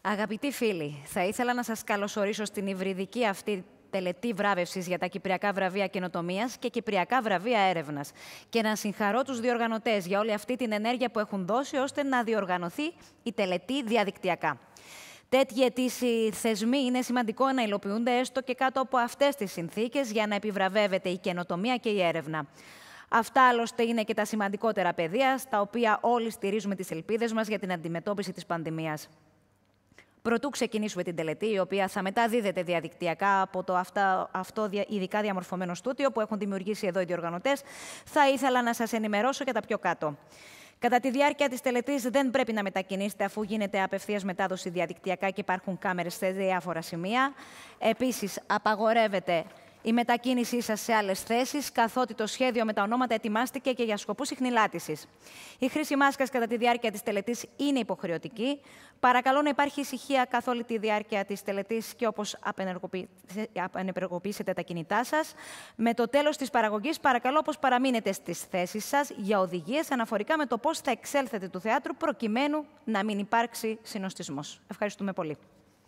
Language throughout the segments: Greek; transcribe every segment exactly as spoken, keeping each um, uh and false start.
Αγαπητοί φίλοι, θα ήθελα να σας καλωσορίσω στην υβριδική αυτή τελετή βράβευσης για τα Κυπριακά Βραβεία Καινοτομίας και Κυπριακά Βραβεία Έρευνας και να συγχαρώ τους διοργανωτές για όλη αυτή την ενέργεια που έχουν δώσει ώστε να διοργανωθεί η τελετή διαδικτυακά. Τέτοιοι αιτήσιοι θεσμοί είναι σημαντικό να υλοποιούνται έστω και κάτω από αυτές τις συνθήκες για να επιβραβεύεται η καινοτομία και η έρευνα. Αυτά άλλωστε είναι και τα σημαντικότερα πεδία στα οποία όλοι στηρίζουμε τις ελπίδες μας για την αντιμετώπιση της πανδημίας. Προτού ξεκινήσουμε την τελετή, η οποία θα μεταδίδεται διαδικτυακά από το αυτό, αυτό ειδικά διαμορφωμένο στούντιο που έχουν δημιουργήσει εδώ οι διοργανωτές, θα ήθελα να σας ενημερώσω για τα πιο κάτω. Κατά τη διάρκεια της τελετής δεν πρέπει να μετακινήσετε αφού γίνεται απευθείας μετάδοση διαδικτυακά και υπάρχουν κάμερες σε διάφορα σημεία. Επίσης, απαγορεύεται η μετακίνησή σας σε άλλες θέσεις, καθότι το σχέδιο με τα ονόματα ετοιμάστηκε και για σκοπούς ιχνηλάτησης. Η χρήση μάσκας κατά τη διάρκεια της τελετής είναι υποχρεωτική. Παρακαλώ να υπάρχει ησυχία καθ' όλη τη διάρκεια της τελετής και όπως απενεργοποιήσετε τα κινητά σας. Με το τέλος της παραγωγής, παρακαλώ πως παραμείνετε στις θέσεις σας για οδηγίες αναφορικά με το πώς θα εξέλθετε του θεάτρου προκειμένου να μην υπάρξει συνοστισμός. Ευχαριστούμε πολύ.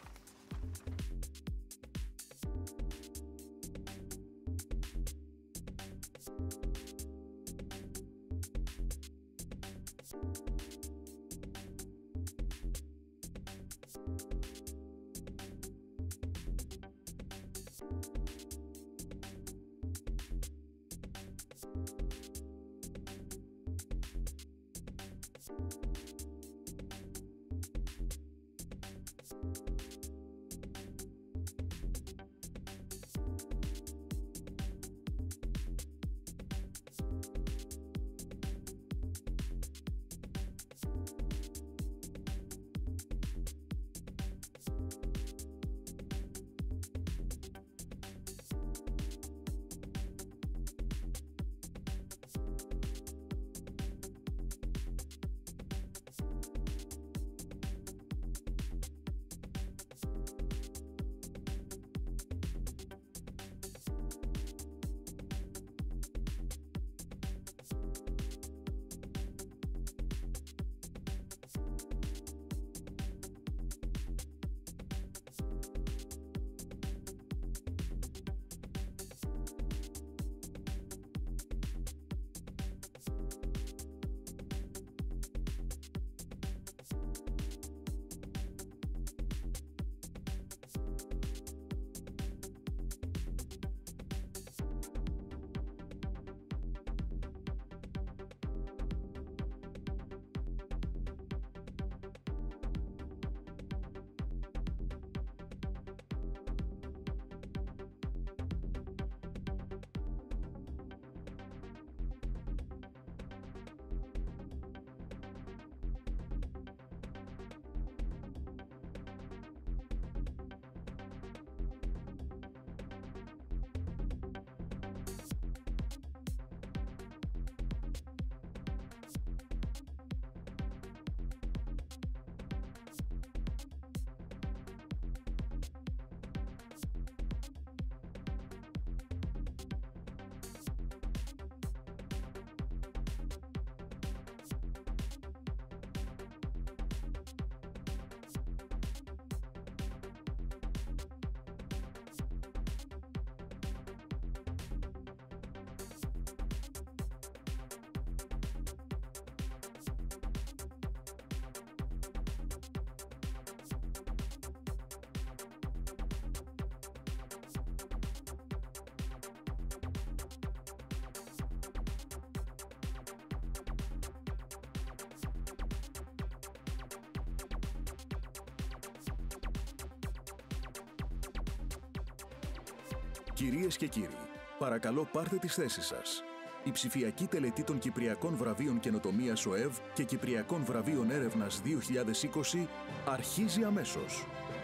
Κυρίες και κύριοι, παρακαλώ πάρτε τις θέσεις σας. Η ψηφιακή τελετή των Κυπριακών Βραβείων Καινοτομίας ΟΕΒ και Κυπριακών Βραβείων Έρευνας δύο χιλιάδες είκοσι αρχίζει αμέσως.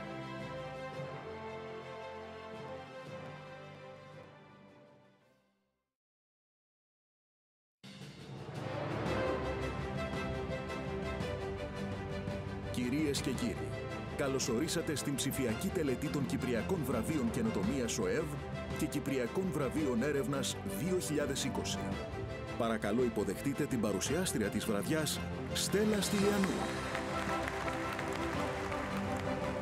Κυρίες και κύριοι, καλωσορίσατε στην ψηφιακή τελετή των Κυπριακών Βραβείων Καινοτομίας ΟΕΒ και Κυπριακών Βραβείων Έρευνας δύο χιλιάδες είκοσι. Παρακαλώ υποδεχτείτε την παρουσιάστρια της βραδιάς, Στέλλα Στυλιανού.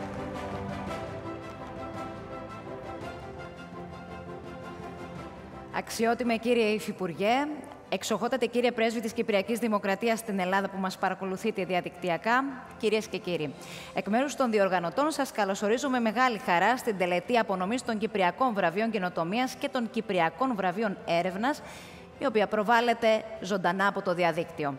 Αξιότιμε κύριε Υφυπουργέ, εξοχότατε κύριε Πρέσβη της Κυπριακής Δημοκρατίας στην Ελλάδα που μας παρακολουθείτε διαδικτυακά, κυρίες και κύριοι. Εκ μέρους των διοργανωτών σας καλωσορίζω με μεγάλη χαρά στην τελετή απονομής των Κυπριακών Βραβείων Καινοτομίας και των Κυπριακών Βραβείων Έρευνας, η οποία προβάλλεται ζωντανά από το διαδίκτυο.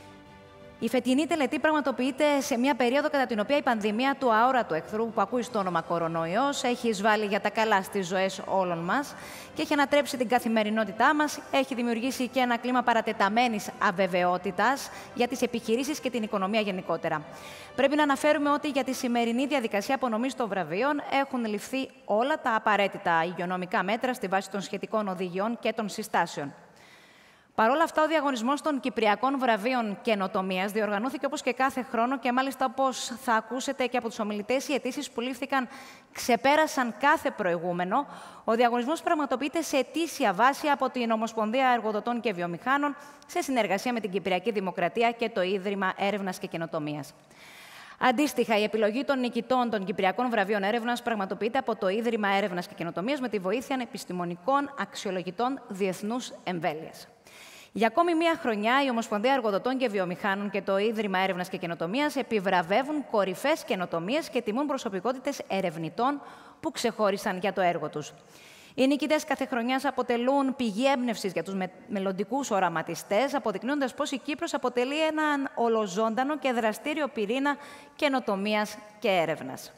Η φετινή τελετή πραγματοποιείται σε μια περίοδο κατά την οποία η πανδημία του αόρατου εχθρού, που ακούει στο όνομα κορονοϊός, έχει εισβάλει για τα καλά στις ζωές όλων μας και έχει ανατρέψει την καθημερινότητά μας, έχει δημιουργήσει και ένα κλίμα παρατεταμένης αβεβαιότητας για τις επιχειρήσεις και την οικονομία γενικότερα. Πρέπει να αναφέρουμε ότι για τη σημερινή διαδικασία απονομής των βραβείων έχουν ληφθεί όλα τα απαραίτητα υγειονομικά μέτρα στη βάση των σχετικών οδηγιών και των συστάσεων. Παρ' όλα αυτά, ο διαγωνισμός των Κυπριακών Βραβείων Καινοτομίας διοργανώθηκε όπως και κάθε χρόνο και μάλιστα, όπως θα ακούσετε και από τους ομιλητές, οι αιτήσεις που λήφθηκαν ξεπέρασαν κάθε προηγούμενο. Ο διαγωνισμός πραγματοποιείται σε ετήσια βάση από την Ομοσπονδία Εργοδοτών και Βιομηχάνων σε συνεργασία με την Κυπριακή Δημοκρατία και το Ίδρυμα Έρευνας και Καινοτομίας. Αντίστοιχα, η επιλογή των νικητών των Κυπριακών Βραβείων Έρευνας πραγματοποιείται από το Ίδρυμα Έρευνας και Καινοτομίας με τη βοήθεια επιστημονικών αξιολογητών διεθνούς εμβέλειας. Για ακόμη μία χρονιά, η Ομοσπονδία Εργοδοτών και Βιομηχάνων και το Ίδρυμα Έρευνας και Καινοτομίας επιβραβεύουν κορυφαίες καινοτομίες και τιμούν προσωπικότητες ερευνητών που ξεχώρισαν για το έργο τους. Οι νικητές κάθε χρονιάς αποτελούν πηγή έμπνευσης για τους με... μελλοντικούς οραματιστές, αποδεικνύοντας πως η Κύπρος αποτελεί έναν ολοζώντανο και δραστήριο πυρήνα καινοτομίας και έρευνας.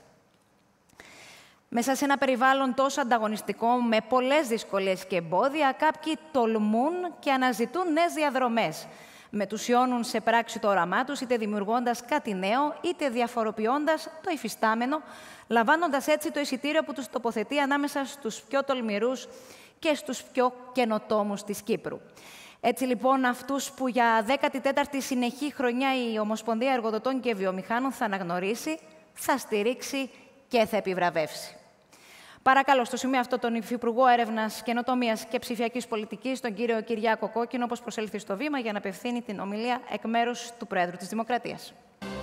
Μέσα σε ένα περιβάλλον τόσο ανταγωνιστικό, με πολλές δυσκολίες και εμπόδια, κάποιοι τολμούν και αναζητούν νέες διαδρομές. Μετουσιώνουν σε πράξη το όραμά τους, είτε δημιουργώντας κάτι νέο, είτε διαφοροποιώντας το υφιστάμενο, λαμβάνοντας έτσι το εισιτήριο που τους τοποθετεί ανάμεσα στους πιο τολμηρούς και στους πιο καινοτόμους της Κύπρου. Έτσι λοιπόν, αυτούς που για δέκατη τέταρτη συνεχή χρονιά η Ομοσπονδία Εργοδοτών και Βιομηχάνων θα αναγνωρίσει, θα στηρίξει και θα επιβραβεύσει. Παρακαλώ στο σημείο αυτό τον Υφυπουργό Έρευνας, Καινοτομίας και Ψηφιακής Πολιτικής, τον κύριο Κυριάκο Κόκκινο, όπως προσέλθει στο βήμα για να απευθύνει την ομιλία εκ μέρους του Προέδρου της Δημοκρατίας.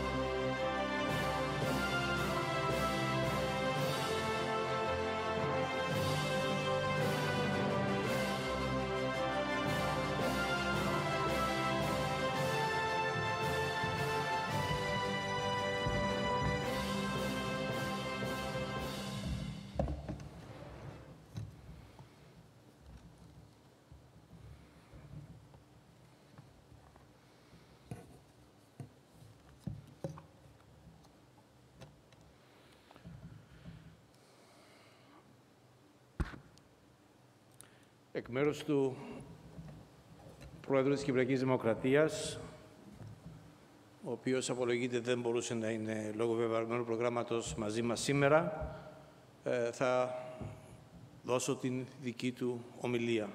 Εκ μέρους του Πρόεδρου της Κυπριακής Δημοκρατίας, ο οποίος απολογείται δεν μπορούσε να είναι λόγω βεβαρμένου προγράμματος μαζί μας σήμερα, θα δώσω την δική του ομιλία.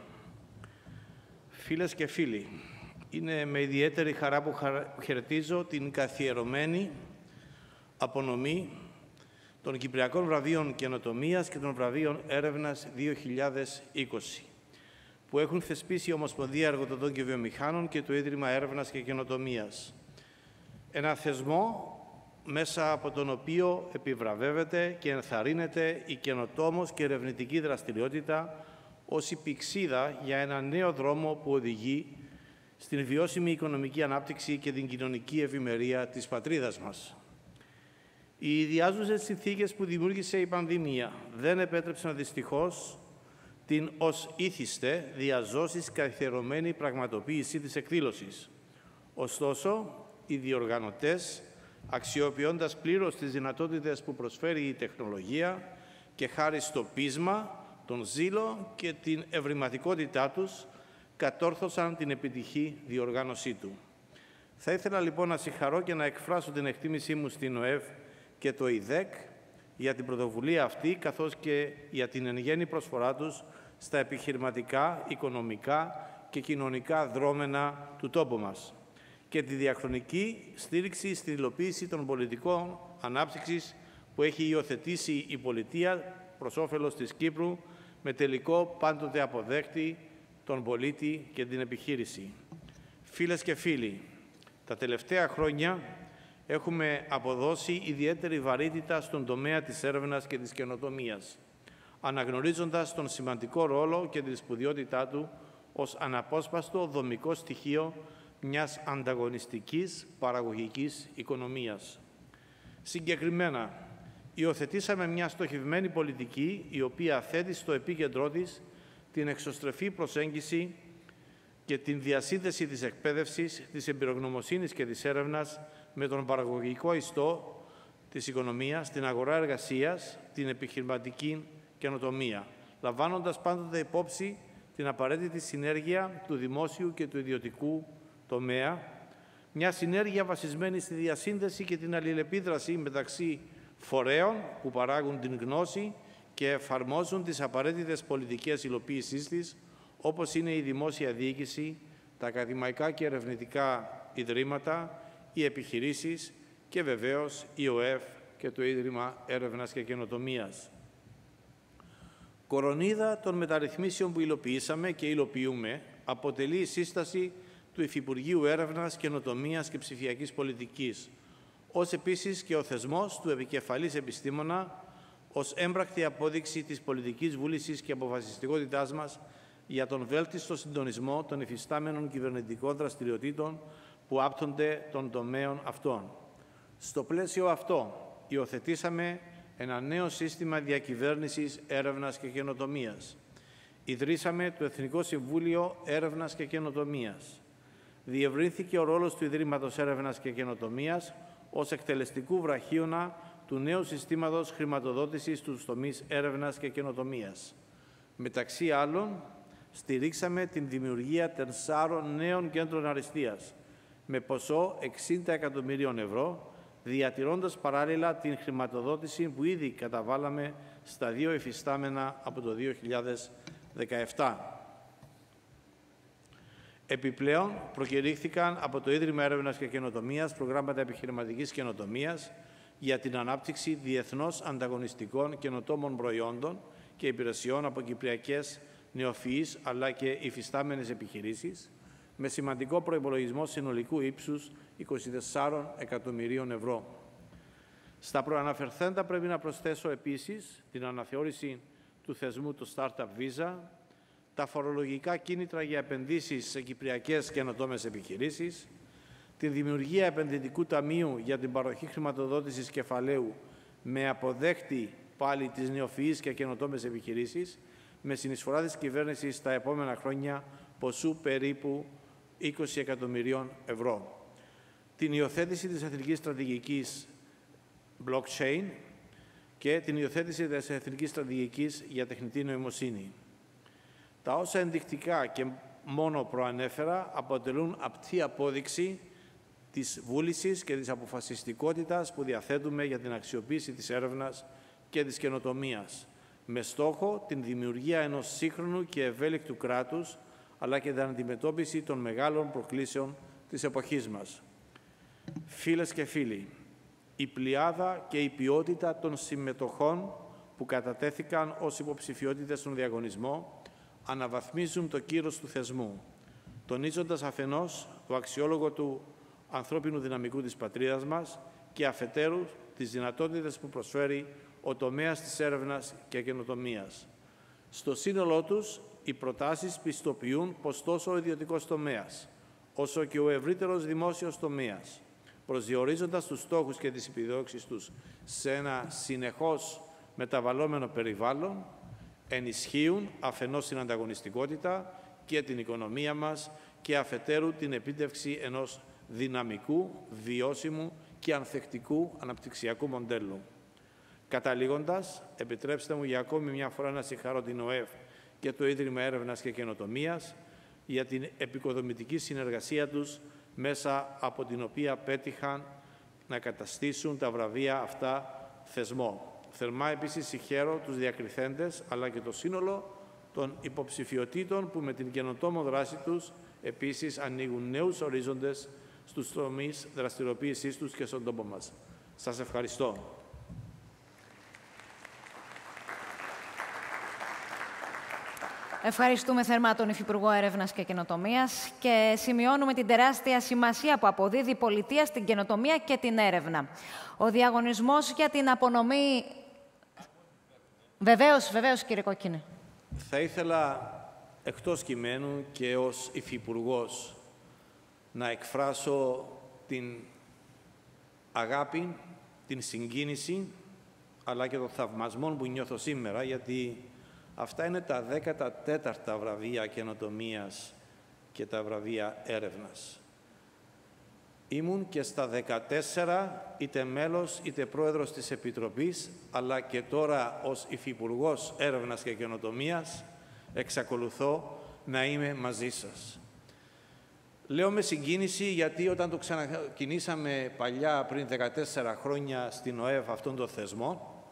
Φίλες και φίλοι, είναι με ιδιαίτερη χαρά που χαιρετίζω την καθιερωμένη απονομή των Κυπριακών Βραβείων Καινοτομίας και των Βραβείων Έρευνας δύο χιλιάδες είκοσι. που έχουν θεσπίσει η Ομοσπονδία Εργοδοτών και Βιομηχάνων και το Ίδρυμα Έρευνας και Καινοτομίας. Ένα θεσμό μέσα από τον οποίο επιβραβεύεται και ενθαρρύνεται η καινοτόμος και ερευνητική δραστηριότητα ως η πηξίδα για ένα νέο δρόμο που οδηγεί στην βιώσιμη οικονομική ανάπτυξη και την κοινωνική ευημερία της πατρίδας μας. Οι ιδιάζουσες συνθήκες που δημιούργησε η πανδημία δεν επέτρεψαν δυστυχώς την ως ήθιστε διαζώσεις καθιερωμένη πραγματοποίηση της εκδήλωσης. Ωστόσο, οι διοργανωτές, αξιοποιώντας πλήρως τις δυνατότητες που προσφέρει η τεχνολογία και χάρη στο πείσμα, τον ζήλο και την ευρηματικότητά τους, κατόρθωσαν την επιτυχή διοργάνωσή του. Θα ήθελα λοιπόν να συγχαρώ και να εκφράσω την εκτίμησή μου στην ΟΕΒ και το ΙΔΕΚ για την πρωτοβουλία αυτή, καθώς και για την εν γέννη προσφορά τους στα επιχειρηματικά, οικονομικά και κοινωνικά δρόμενα του τόπου μας και τη διαχρονική στήριξη στην υλοποίηση των πολιτικών ανάπτυξης που έχει υιοθετήσει η πολιτεία προς όφελος της Κύπρου, με τελικό πάντοτε αποδέκτη τον πολίτη και την επιχείρηση. Φίλες και φίλοι, τα τελευταία χρόνια έχουμε αποδώσει ιδιαίτερη βαρύτητα στον τομέα της έρευνας και της καινοτομίας. αναγνωρίζοντας τον σημαντικό ρόλο και τη σπουδαιότητά του ως αναπόσπαστο δομικό στοιχείο μιας ανταγωνιστικής παραγωγικής οικονομίας. Συγκεκριμένα, υιοθετήσαμε μια στοχευμένη πολιτική η οποία θέτει στο επίκεντρό της την εξωστρεφή προσέγγιση και την διασύνδεση της εκπαίδευσης, της εμπειρογνωμοσύνης και της έρευνας με τον παραγωγικό ιστό της οικονομίας, την αγορά εργασίας, την επιχειρηματική καινοτομία, λαμβάνοντας πάντοτε υπόψη την απαραίτητη συνέργεια του δημόσιου και του ιδιωτικού τομέα, μια συνέργεια βασισμένη στη διασύνδεση και την αλληλεπίδραση μεταξύ φορέων που παράγουν την γνώση και εφαρμόζουν τις απαραίτητες πολιτικές υλοποίησής της, όπως είναι η δημόσια διοίκηση, τα ακαδημαϊκά και ερευνητικά ιδρύματα, οι επιχειρήσεις και βεβαίως η ΟΕΦ και το Ίδρυμα Έρευνας και Καινοτομίας. Κορονίδα των μεταρρυθμίσεων που υλοποιήσαμε και υλοποιούμε αποτελεί η σύσταση του Υφυπουργείου Έρευνας, Καινοτομίας και Ψηφιακής Πολιτικής, ως επίσης και ο θεσμός του επικεφαλής επιστήμονα, ως έμπρακτη απόδειξη της πολιτικής βούλησης και αποφασιστικότητάς μας για τον βέλτιστο συντονισμό των υφιστάμενων κυβερνητικών δραστηριοτήτων που άπτονται των τομέων αυτών. Στο πλαίσιο αυτό, υιοθετήσαμε ένα νέο σύστημα διακυβέρνησης έρευνας και καινοτομίας. Ιδρύσαμε το Εθνικό Συμβούλιο Έρευνας και Καινοτομίας. Διευρύνθηκε ο ρόλος του Ιδρύματος Έρευνας και Καινοτομίας ως εκτελεστικού βραχίωνα του νέου συστήματος χρηματοδότησης στους τομείς έρευνας και καινοτομίας. Μεταξύ άλλων, στηρίξαμε την δημιουργία τεσσάρων νέων κέντρων αριστείας με ποσό εξήντα εκατομμυρίων ευρώ, διατηρώντας παράλληλα την χρηματοδότηση που ήδη καταβάλαμε στα δύο υφιστάμενα από το δύο χιλιάδες δεκαεπτά. Επιπλέον, προκηρύχθηκαν από το Ίδρυμα Έρευνας και Καινοτομίας προγράμματα επιχειρηματικής καινοτομίας για την ανάπτυξη διεθνώς ανταγωνιστικών καινοτόμων προϊόντων και υπηρεσιών από κυπριακές νεοφυείς αλλά και υφιστάμενες επιχειρήσεις, με σημαντικό προϋπολογισμό συνολικού ύψους είκοσι τεσσάρων εκατομμυρίων ευρώ. Στα προαναφερθέντα πρέπει να προσθέσω επίσης την αναθεώρηση του θεσμού του Startup Visa, τα φορολογικά κίνητρα για επενδύσεις σε κυπριακές καινοτόμες επιχειρήσεις, τη δημιουργία επενδυτικού ταμείου για την παροχή χρηματοδότησης κεφαλαίου με αποδέκτη πάλι τις νεοφυείς και καινοτόμες επιχειρήσεις, με συνεισφορά της κυβέρνησης στα επόμενα χρόνια ποσού περίπου είκοσι εκατομμυρίων ευρώ. Την υιοθέτηση της Εθνικής Στρατηγικής Blockchain και την υιοθέτηση της Εθνικής Στρατηγικής για Τεχνητή Νοημοσύνη. Τα όσα ενδεικτικά και μόνο προανέφερα αποτελούν απτή απόδειξη της βούλησης και της αποφασιστικότητας που διαθέτουμε για την αξιοποίηση της έρευνας και της καινοτομίας, με στόχο την δημιουργία ενός σύγχρονου και ευέλικτου κράτους, αλλά και την αντιμετώπιση των μεγάλων προκλήσεων της εποχής μας. Φίλες και φίλοι, η πλειάδα και η ποιότητα των συμμετοχών που κατατέθηκαν ως υποψηφιότητες στον διαγωνισμό αναβαθμίζουν το κύρος του θεσμού, τονίζοντας αφενός το αξιόλογο του ανθρώπινου δυναμικού της πατρίδας μας και αφετέρου τις δυνατότητες που προσφέρει ο τομέας της έρευνας και καινοτομίας. Στο σύνολό τους, οι προτάσεις πιστοποιούν πως τόσο ο ιδιωτικός τομέας, όσο και ο ευρύτερος δημόσιος τομέας, προσδιορίζοντας τους στόχους και τις επιδόξεις τους σε ένα συνεχώς μεταβαλλόμενο περιβάλλον, ενισχύουν αφενός την ανταγωνιστικότητα και την οικονομία μας και αφετέρου την επίτευξη ενός δυναμικού, βιώσιμου και ανθεκτικού αναπτυξιακού μοντέλου. Καταλήγοντας, επιτρέψτε μου για ακόμη μια φορά να συγχαρώ την ΟΕΦ και το Ίδρυμα Έρευνας και Καινοτομίας για την επικοδομητική συνεργασία τους, μέσα από την οποία πέτυχαν να καταστήσουν τα βραβεία αυτά θεσμό. Θερμά επίσης συγχαίρω τους διακριθέντες, αλλά και το σύνολο των υποψηφιωτήτων που με την καινοτόμο δράση τους επίσης ανοίγουν νέους ορίζοντες στους τομείς δραστηριοποίησής τους και στον τόπο μας. Σας ευχαριστώ. Ευχαριστούμε θερμά τον Υφυπουργό Έρευνας και Καινοτομίας και σημειώνουμε την τεράστια σημασία που αποδίδει η πολιτεία στην καινοτομία και την έρευνα. Ο διαγωνισμός για την απονομή... Βεβαίως, βεβαίως, κύριε Κόκκινε. Θα ήθελα, εκτός κειμένου και ως υφυπουργός, να εκφράσω την αγάπη, την συγκίνηση, αλλά και τον θαυμασμό που νιώθω σήμερα, γιατί αυτά είναι τα δέκατα τέταρτα βραβεία καινοτομίας και τα βραβεία έρευνας. Ήμουν και στα δεκατέσσερα είτε μέλος είτε πρόεδρος της Επιτροπής, αλλά και τώρα ως υφυπουργός έρευνας και καινοτομίας εξακολουθώ να είμαι μαζί σας. Λέω με συγκίνηση γιατί όταν το ξανακινήσαμε παλιά πριν δεκατέσσερα χρόνια στην ΟΕΒ αυτόν τον θεσμό,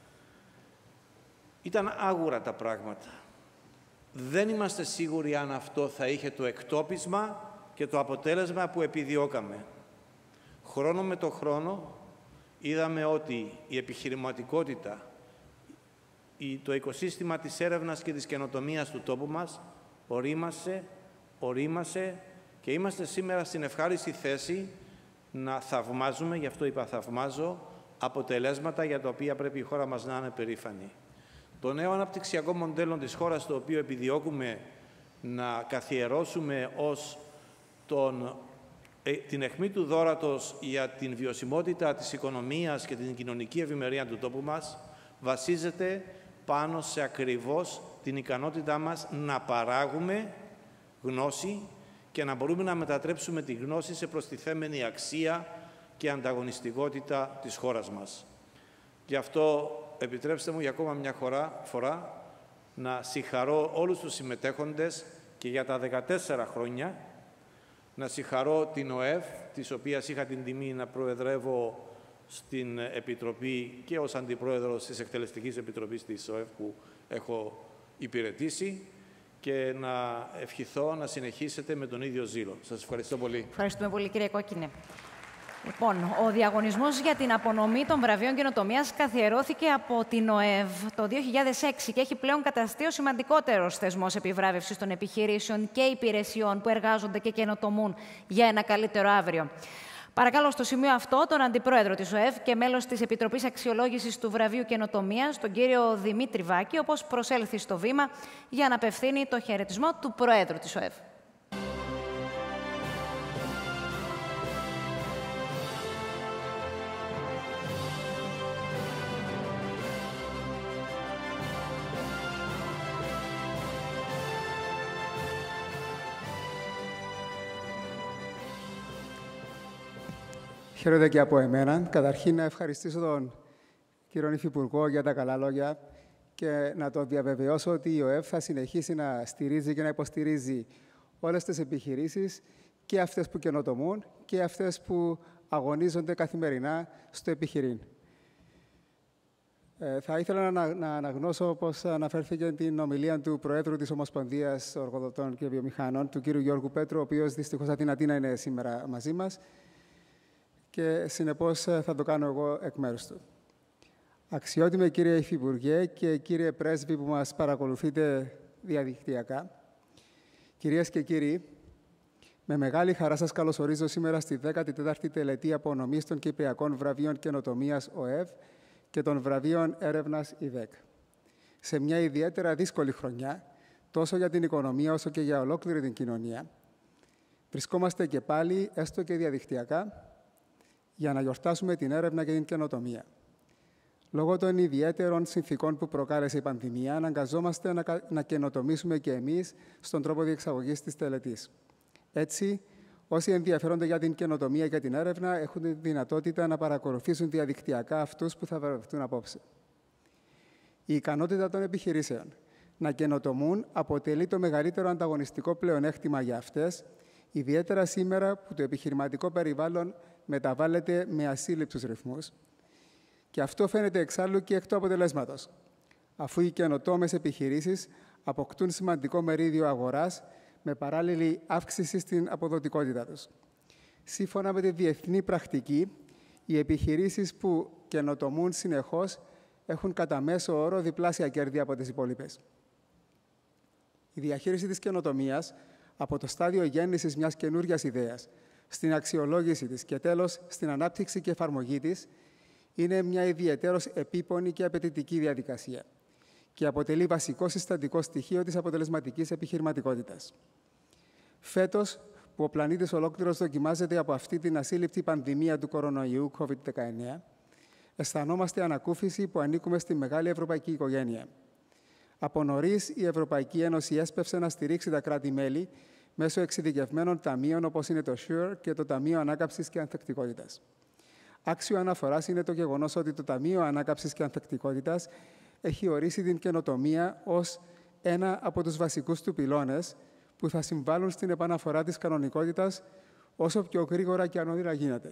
ήταν άγουρα τα πράγματα. Δεν είμαστε σίγουροι αν αυτό θα είχε το εκτόπισμα και το αποτέλεσμα που επιδιώκαμε. Χρόνο με το χρόνο είδαμε ότι η επιχειρηματικότητα, το οικοσύστημα της έρευνας και της καινοτομίας του τόπου μας ορίμασε, ορίμασε και είμαστε σήμερα στην ευχάριστη θέση να θαυμάζουμε, γι' αυτό είπα θαυμάζω, αποτελέσματα για τα οποία πρέπει η χώρα μας να είναι περήφανη. Το νέο αναπτυξιακό μοντέλο της χώρας, το οποίο επιδιώκουμε να καθιερώσουμε ως τον, ε, την αιχμή του δώρατος για την βιωσιμότητα της οικονομίας και την κοινωνική ευημερία του τόπου μας, βασίζεται πάνω σε ακριβώς την ικανότητά μας να παράγουμε γνώση και να μπορούμε να μετατρέψουμε τη γνώση σε προστιθέμενη αξία και ανταγωνιστικότητα της χώρας μας. Γι' αυτό επιτρέψτε μου για ακόμα μια φορά να συγχαρώ όλους τους συμμετέχοντες και για τα δεκατέσσερα χρόνια, να συγχαρώ την ΟΕΒ, της οποίας είχα την τιμή να προεδρεύω στην Επιτροπή και ως Αντιπρόεδρος της Εκτελεστικής Επιτροπής της ΟΕΒ που έχω υπηρετήσει, και να ευχηθώ να συνεχίσετε με τον ίδιο ζήλο. Σας ευχαριστώ πολύ. Ευχαριστούμε πολύ, κύριε Κόκκινε. Λοιπόν, ο διαγωνισμός για την απονομή των βραβείων καινοτομίας καθιερώθηκε από την ΟΕΒ το δύο χιλιάδες έξι και έχει πλέον καταστεί ο σημαντικότερος θεσμός επιβράβευσης των επιχειρήσεων και υπηρεσιών που εργάζονται και καινοτομούν για ένα καλύτερο αύριο. Παρακαλώ στο σημείο αυτό τον Αντιπρόεδρο της ΟΕΒ και μέλος της Επιτροπής Αξιολόγησης του Βραβείου Καινοτομίας, τον κύριο Δημήτρη Βάκη, όπως προσέλθει στο βήμα για να απευθύνει το χαιρετισμό του Προέδρου της ΟΕΒ. Χαίρετε και από εμένα. Καταρχήν, να ευχαριστήσω τον κύριο Υφυπουργό για τα καλά λόγια και να το διαβεβαιώσω ότι η ΟΕΒ θα συνεχίσει να στηρίζει και να υποστηρίζει όλες τις επιχειρήσεις, και αυτές που καινοτομούν και αυτές που αγωνίζονται καθημερινά στο επιχειρήν. Ε, θα ήθελα να, να αναγνώσω, όπως αναφέρθηκε, την ομιλία του Προέδρου της Ομοσπονδίας Εργοδοτών και Βιομηχανών, του κύριου Γιώργου Πέτρου, ο οποίος δυστυχώς αδυνατεί να είναι σήμερα μαζί μας, και συνεπώς θα το κάνω εγώ εκ μέρους του. Αξιότιμε κύριε Υφυπουργέ και κύριε Πρέσβη που μας παρακολουθείτε διαδικτυακά, κυρίες και κύριοι, με μεγάλη χαρά σας καλωσορίζω σήμερα στη δέκατη τέταρτη τελετή απονομής των Κυπριακών Βραβείων Καινοτομίας ΟΕΒ και των Βραβείων Έρευνας ΙΔΕΚ. Σε μια ιδιαίτερα δύσκολη χρονιά, τόσο για την οικονομία όσο και για ολόκληρη την κοινωνία, βρισκόμαστε και πάλι, έστω και διαδικτυακά, για να γιορτάσουμε την έρευνα και την καινοτομία. Λόγω των ιδιαίτερων συνθηκών που προκάλεσε η πανδημία, αναγκαζόμαστε να, να καινοτομήσουμε και εμείς στον τρόπο διεξαγωγής της τελετής. Έτσι, όσοι ενδιαφέρονται για την καινοτομία και την έρευνα έχουν τη δυνατότητα να παρακολουθήσουν διαδικτυακά αυτούς που θα βραβευτούν απόψε. Η ικανότητα των επιχειρήσεων να καινοτομούν αποτελεί το μεγαλύτερο ανταγωνιστικό πλεονέκτημα για αυτές, ιδιαίτερα σήμερα που το επιχειρηματικό περιβάλλον μεταβάλλεται με ασύλληπτους ρυθμούς. Και αυτό φαίνεται εξάλλου και εκ του αποτελέσματος, αφού οι καινοτόμες επιχειρήσεις αποκτούν σημαντικό μερίδιο αγοράς με παράλληλη αύξηση στην αποδοτικότητα τους. Σύμφωνα με τη διεθνή πρακτική, οι επιχειρήσεις που καινοτομούν συνεχώς έχουν κατά μέσο όρο διπλάσια κέρδη από τις υπόλοιπες. Η διαχείριση της καινοτομίας από το στάδιο γέννησης μιας καινούριας ιδέας, στην αξιολόγηση της και τέλος στην ανάπτυξη και εφαρμογή της, είναι μια ιδιαιτέρως επίπονη και απαιτητική διαδικασία. και αποτελεί βασικό συστατικό στοιχείο της αποτελεσματικής επιχειρηματικότητας. Φέτος, που ο πλανήτης ολόκληρος δοκιμάζεται από αυτή την ασύλληπτη πανδημία του κορονοϊού κόβιντ δεκαεννέα, αισθανόμαστε ανακούφιση που ανήκουμε στη μεγάλη ευρωπαϊκή οικογένεια. Από νωρίς, η Ευρωπαϊκή Ένωση έσπευσε να στηρίξει τα κράτη-μέλη μέσω εξειδικευμένων ταμείων όπως είναι το σιουρ και το Ταμείο Ανάκαμψης και Ανθεκτικότητας. Άξιο αναφοράς είναι το γεγονός ότι το Ταμείο Ανάκαμψης και Ανθεκτικότητας έχει ορίσει την καινοτομία ως ένα από τους βασικούς του πυλώνες που θα συμβάλλουν στην επαναφορά της κανονικότητας όσο πιο γρήγορα και ανώδυνα γίνεται.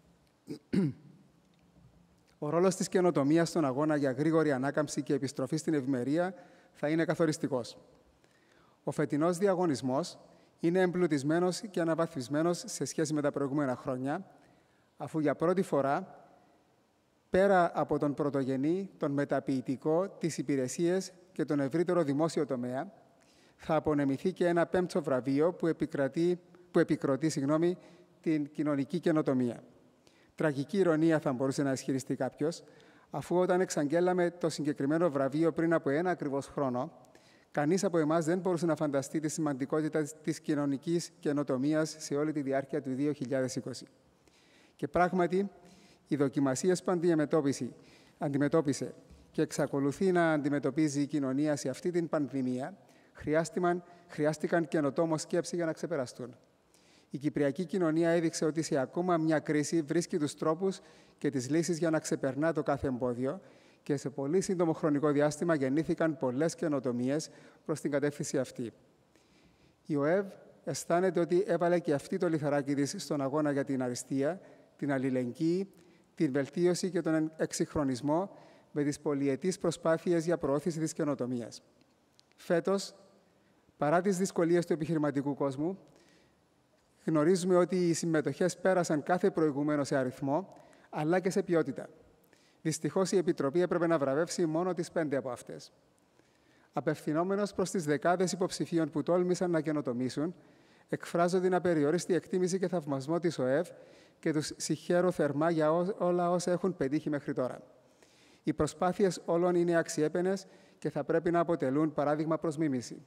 Ο ρόλος της καινοτομίας στον αγώνα για γρήγορη ανάκαμψη και επιστροφή στην ευημερία θα είναι καθοριστικός. Ο φετινός διαγωνισμός είναι εμπλουτισμένος και αναβαθμισμένος σε σχέση με τα προηγούμενα χρόνια, αφού για πρώτη φορά, πέρα από τον πρωτογενή, τον μεταποιητικό, τις υπηρεσίες και τον ευρύτερο δημόσιο τομέα, θα απονεμηθεί και ένα πέμπτο βραβείο που, επικρατεί, που επικροτεί συγγνώμη, την κοινωνική καινοτομία. Τραγική ηρωνία θα μπορούσε να ισχυριστεί κάποιος, αφού όταν εξαγγέλαμε το συγκεκριμένο βραβείο πριν από ένα ακριβώς χρόνο, κανείς από εμάς δεν μπορούσε να φανταστεί τη σημαντικότητα της κοινωνικής καινοτομίας σε όλη τη διάρκεια του δύο χιλιάδες είκοσι. Και πράγματι, οι δοκιμασίες που αντιμετώπισε και εξακολουθεί να αντιμετωπίζει η κοινωνία σε αυτή την πανδημία, χρειάστηκαν καινοτόμο σκέψη για να ξεπεραστούν. Η κυπριακή κοινωνία έδειξε ότι σε ακόμα μια κρίση βρίσκει τους τρόπους και τις λύσεις για να ξεπερνά το κάθε εμπόδιο και σε πολύ σύντομο χρονικό διάστημα γεννήθηκαν πολλές καινοτομίες προς την κατεύθυνση αυτή. Η ΟΕΒ αισθάνεται ότι έβαλε και αυτή το λιθαράκι της στον αγώνα για την αριστεία, την αλληλεγγύη, την βελτίωση και τον εξυγχρονισμό με τις πολυετείς προσπάθειες για προώθηση της καινοτομίας. Φέτος, παρά τις δυσκολίες του επιχειρηματικού κόσμου, γνωρίζουμε ότι οι συμμετοχές πέρασαν κάθε προηγούμενο σε αριθμό, αλλά και σε ποιότητα. Δυστυχώς, η Επιτροπή έπρεπε να βραβεύσει μόνο τις πέντε από αυτές. Απευθυνόμενος προς τις δεκάδες υποψηφίων που τόλμησαν να καινοτομήσουν, εκφράζω την απεριόριστη εκτίμηση και θαυμασμό της ΟΕΒ και τους συγχαίρω θερμά για όλα όσα έχουν πετύχει μέχρι τώρα. Οι προσπάθειες όλων είναι αξιέπαινες και θα πρέπει να αποτελούν παράδειγμα προς μίμηση.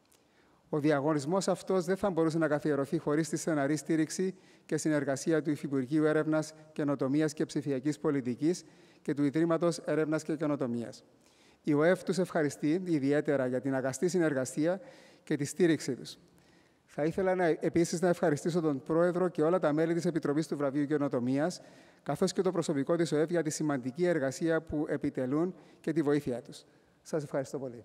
Ο διαγωνισμός αυτός δεν θα μπορούσε να καθιερωθεί χωρίς τη στεναρή στήριξη και συνεργασία του Υφυπουργείου Έρευνας, Καινοτομίας και Ψηφιακής Πολιτικής και του Ιδρύματος Έρευνας και Καινοτομίας. Η ΟΕΒ τους ευχαριστεί ιδιαίτερα για την αγαστή συνεργασία και τη στήριξή τους. Θα ήθελα να, επίσης να ευχαριστήσω τον Πρόεδρο και όλα τα μέλη της Επιτροπής του Βραβείου Καινοτομίας, καθώς και το προσωπικό της ΟΕΒ για τη σημαντική εργασία που επιτελούν και τη βοήθεια τους. Σας ευχαριστώ πολύ.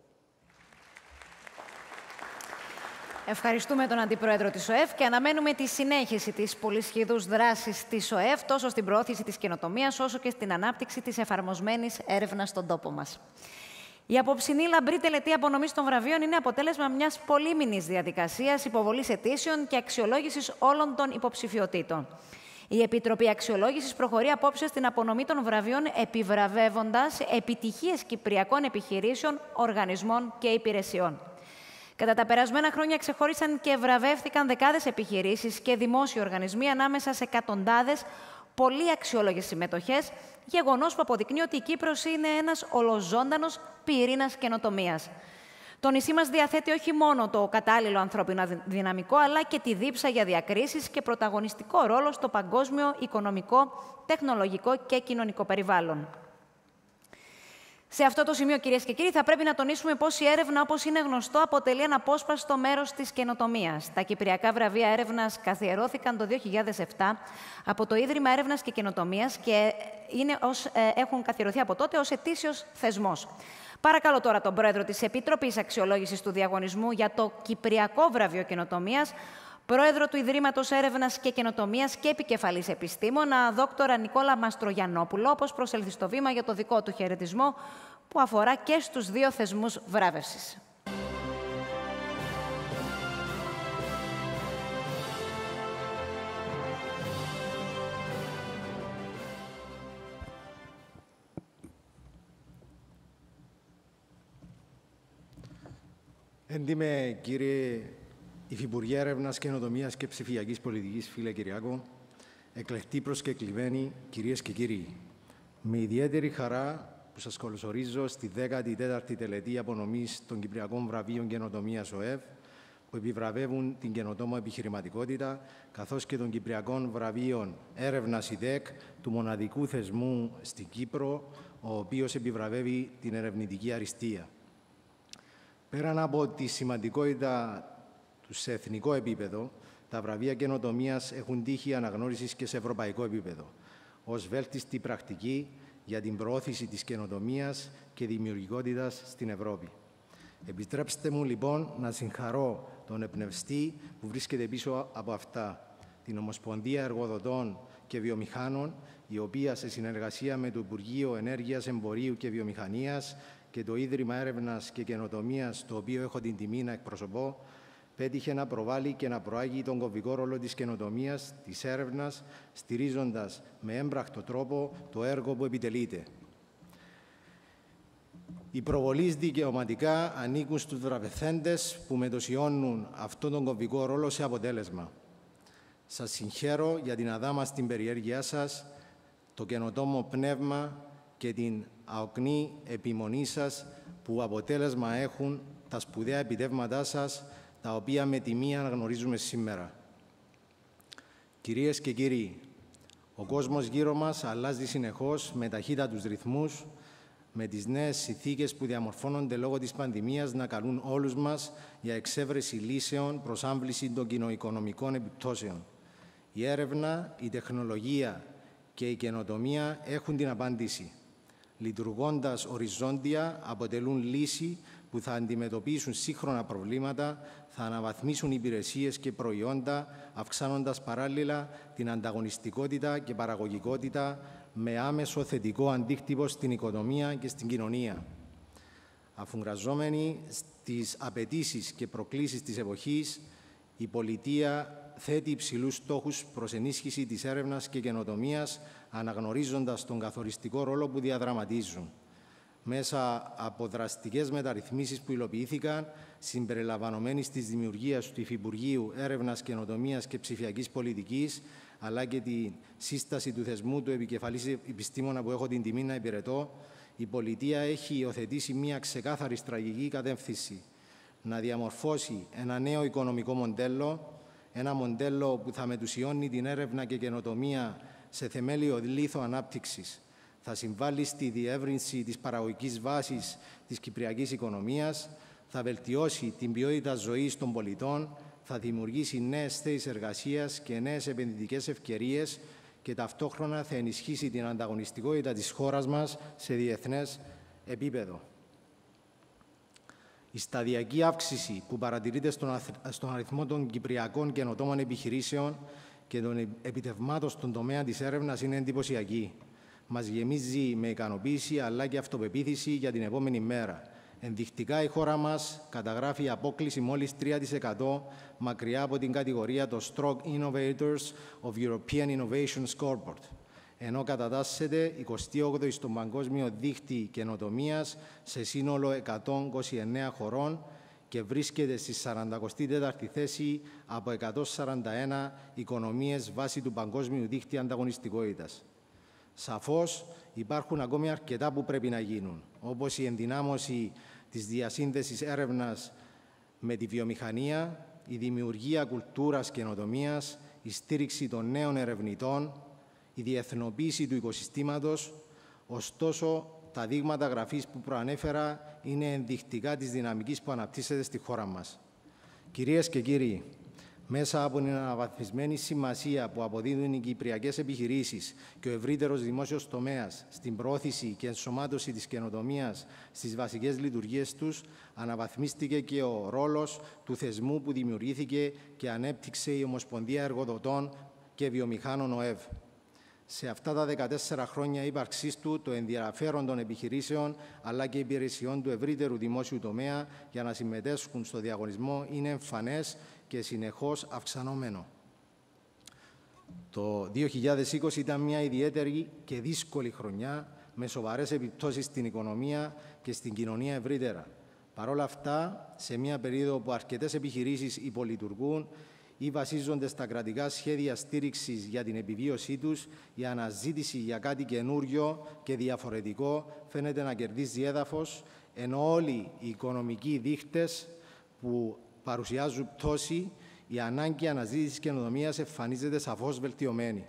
Ευχαριστούμε τον Αντιπρόεδρο της ΟΕΒ και αναμένουμε τη συνέχιση της πολυσχηδούς δράσης της ΟΕΒ τόσο στην προώθηση της καινοτομίας όσο και στην ανάπτυξη της εφαρμοσμένης έρευνας στον τόπο μας. Η απόψινή λαμπρή τελετή απονομής των βραβείων είναι αποτέλεσμα μιας πολύμηνης διαδικασίας υποβολής αιτήσεων και αξιολόγησης όλων των υποψηφιωτήτων. Η Επιτροπή Αξιολόγησης προχωρεί απόψε στην απονομή των βραβείων επιβραβεύοντας επιτυχίες κυπριακών επιχειρήσεων, οργανισμών και υπηρεσιών. Κατά τα περασμένα χρόνια ξεχώρισαν και βραβεύτηκαν δεκάδες επιχειρήσεις και δημόσιοι οργανισμοί ανάμεσα σε εκατοντάδες πολύ αξιόλογες συμμετοχές, γεγονός που αποδεικνύει ότι η Κύπρος είναι ένας ολοζώντανος πυρήνας καινοτομίας. Το νησί μας διαθέτει όχι μόνο το κατάλληλο ανθρώπινο δυναμικό, αλλά και τη δίψα για διακρίσεις και πρωταγωνιστικό ρόλο στο παγκόσμιο οικονομικό, τεχνολογικό και κοινωνικό περιβάλλον. Σε αυτό το σημείο, κυρίες και κύριοι, θα πρέπει να τονίσουμε πως η έρευνα, όπως είναι γνωστό, αποτελεί αναπόσπαστο μέρος της καινοτομίας. Τα Κυπριακά Βραβεία Έρευνας καθιερώθηκαν το δύο χιλιάδες επτά από το Ίδρυμα Έρευνας και Καινοτομίας και είναι ως, ε, έχουν καθιερωθεί από τότε ως ετήσιος θεσμός. Παρακαλώ τώρα τον Πρόεδρο της Επιτροπής Αξιολόγησης του Διαγωνισμού για το Κυπριακό Βραβείο Καινοτομίας, Πρόεδρο του Ιδρύματος Έρευνας και Καινοτομίας και Επικεφαλής Επιστήμονα, Δόκτωρα Νικόλα Μαστρογιαννόπουλο, όπως προσελθεί στο βήμα για το δικό του χαιρετισμό, που αφορά και στους δύο θεσμούς βράβευσης. Έντιμε κύριε Υφυπουργέ Έρευνας, Καινοτομίας και Ψηφιακής Πολιτικής, φίλε Κυριάκο, εκλεκτοί προσκεκλημένοι, κυρίες και κύριοι, με ιδιαίτερη χαρά που σας καλωσορίζω στη δέκατη τέταρτη τελετή απονομής των Κυπριακών Βραβείων Καινοτομίας ΟΕΒ, που επιβραβεύουν την καινοτόμο επιχειρηματικότητα, καθώς και των Κυπριακών Βραβείων Έρευνας ΙΔΕΚ, του μοναδικού θεσμού στην Κύπρο, ο οποίος επιβραβεύει την ερευνητική αριστεία. Πέραν από τη σημαντικότητα του σε εθνικό επίπεδο, τα βραβεία καινοτομίας έχουν τύχει αναγνώρισης και σε ευρωπαϊκό επίπεδο, ως βέλτιστη πρακτική για την προώθηση της καινοτομίας και δημιουργικότητας στην Ευρώπη. Επιτρέψτε μου λοιπόν να συγχαρώ τον εμπνευστή που βρίσκεται πίσω από αυτά, την Ομοσπονδία Εργοδοτών και Βιομηχάνων, η οποία σε συνεργασία με το Υπουργείο Ενέργειας, Εμπορίου και Βιομηχανίας και το Ίδρυμα Έρευνας και Καινοτομίας, το οποίο έχω την τιμή να εκπροσωπώ, πέτυχε να προβάλλει και να προάγει τον κομβικό ρόλο της καινοτομίας, της έρευνας, στηρίζοντας με έμπρακτο τρόπο το έργο που επιτελείται. Οι προβολείς δικαιωματικά ανήκουν στους βραβευθέντες που μετοσιώνουν αυτόν τον κομβικό ρόλο σε αποτέλεσμα. Σας συγχαίρω για την αδάμαστη περιέργειά σας, το καινοτόμο πνεύμα και την αοκνή επιμονή σας που αποτέλεσμα έχουν τα σπουδαία επιτεύγματά σας, τα οποία με τιμή αναγνωρίζουμε σήμερα. Κυρίες και κύριοι, ο κόσμος γύρω μας αλλάζει συνεχώς με ταχύτατους ρυθμούς, με τις νέες συνθήκες που διαμορφώνονται λόγω της πανδημίας να καλούν όλους μας για εξέβρεση λύσεων προς άμβληση των κοινοοικονομικών επιπτώσεων. Η έρευνα, η τεχνολογία και η καινοτομία έχουν την απάντηση. Λειτουργώντας οριζόντια, αποτελούν λύση που θα αντιμετωπίσουν σύγχρονα προβλήματα, θα αναβαθμίσουν υπηρεσίες και προϊόντα, αυξάνοντας παράλληλα την ανταγωνιστικότητα και παραγωγικότητα με άμεσο θετικό αντίκτυπο στην οικονομία και στην κοινωνία. Αφουγκραζόμενοι στις απαιτήσεις και προκλήσεις της εποχής, η πολιτεία θέτει υψηλούς στόχους προς ενίσχυση της έρευνας και καινοτομίας, αναγνωρίζοντας τον καθοριστικό ρόλο που διαδραματίζουν. Μέσα από δραστικές μεταρρυθμίσεις που υλοποιήθηκαν, συμπεριλαμβανομένης της δημιουργίας του Υφυπουργείου Έρευνας, Καινοτομίας και Ψηφιακής Πολιτικής, αλλά και τη σύσταση του θεσμού του επικεφαλής επιστήμονα που έχω την τιμή να υπηρετώ, η πολιτεία έχει υιοθετήσει μια ξεκάθαρη στρατηγική κατεύθυνση: να διαμορφώσει ένα νέο οικονομικό μοντέλο, ένα μοντέλο που θα μετουσιώνει την έρευνα και καινοτομία σε θεμέλιο λίθο ανάπτυξης, θα συμβάλλει στη διεύρυνση της παραγωγικής βάσης της κυπριακής οικονομίας, θα βελτιώσει την ποιότητα ζωής των πολιτών, θα δημιουργήσει νέες θέσεις εργασίας και νέες επενδυτικές ευκαιρίες και ταυτόχρονα θα ενισχύσει την ανταγωνιστικότητα της χώρας μας σε διεθνές επίπεδο. Η σταδιακή αύξηση που παρατηρείται στον αριθμό των κυπριακών καινοτόμων επιχειρήσεων και των επιτευγμάτων στον τομέα της έρευνας είναι εντυπωσιακή. Μας γεμίζει με ικανοποίηση αλλά και αυτοπεποίθηση για την επόμενη μέρα. Ενδεικτικά η χώρα μας καταγράφει απόκλιση μόλις τρία τοις εκατό μακριά από την κατηγορία των Strong Innovators of European Innovation Scoreboard, ενώ κατατάσσεται εικοστή όγδοη στον παγκόσμιο δίκτυ καινοτομίας σε σύνολο εκατόν είκοσι εννέα χωρών και βρίσκεται στη σαραντακοστή τέταρτη θέση από εκατόν σαράντα ένα οικονομίες βάσει του παγκόσμιου δίκτυ ανταγωνιστικότητας. Σαφώς υπάρχουν ακόμη αρκετά που πρέπει να γίνουν, όπως η ενδυνάμωση της διασύνδεσης έρευνας με τη βιομηχανία, η δημιουργία κουλτούρας καινοτομίας, η στήριξη των νέων ερευνητών, η διεθνοποίηση του οικοσυστήματος. Ωστόσο, τα δείγματα γραφής που προανέφερα είναι ενδεικτικά της δυναμικής που αναπτύσσεται στη χώρα μας. Κυρίες και κύριοι, μέσα από την αναβαθμισμένη σημασία που αποδίδουν οι κυπριακές επιχειρήσεις και ο ευρύτερος δημόσιος τομέας στην προώθηση και ενσωμάτωση της καινοτομίας στις βασικές λειτουργίες τους, αναβαθμίστηκε και ο ρόλος του θεσμού που δημιουργήθηκε και ανέπτυξε η Ομοσπονδία Εργοδοτών και Βιομηχάνων ΟΕΒ. Σε αυτά τα δεκατέσσερα χρόνια ύπαρξής του, το ενδιαφέρον των επιχειρήσεων αλλά και υπηρεσιών του ευρύτερου δημόσιου τομέα για να συμμετέσχουν στο διαγωνισμό είναι εμφανές και συνεχώς αυξανόμενο. Το δύο χιλιάδες είκοσι ήταν μια ιδιαίτερη και δύσκολη χρονιά με σοβαρές επιπτώσεις στην οικονομία και στην κοινωνία ευρύτερα. Παρ' όλα αυτά, σε μια περίοδο που αρκετές επιχειρήσεις υπολειτουργούν, ή βασίζονται στα κρατικά σχέδια στήριξης για την επιβίωσή τους, η αναζήτηση για κάτι καινούριο και διαφορετικό φαίνεται να κερδίζει έδαφος, ενώ όλοι οι οικονομικοί δείχτες που παρουσιάζουν πτώση, η ανάγκη αναζήτησης καινοτομίας εμφανίζεται σαφώς βελτιωμένη.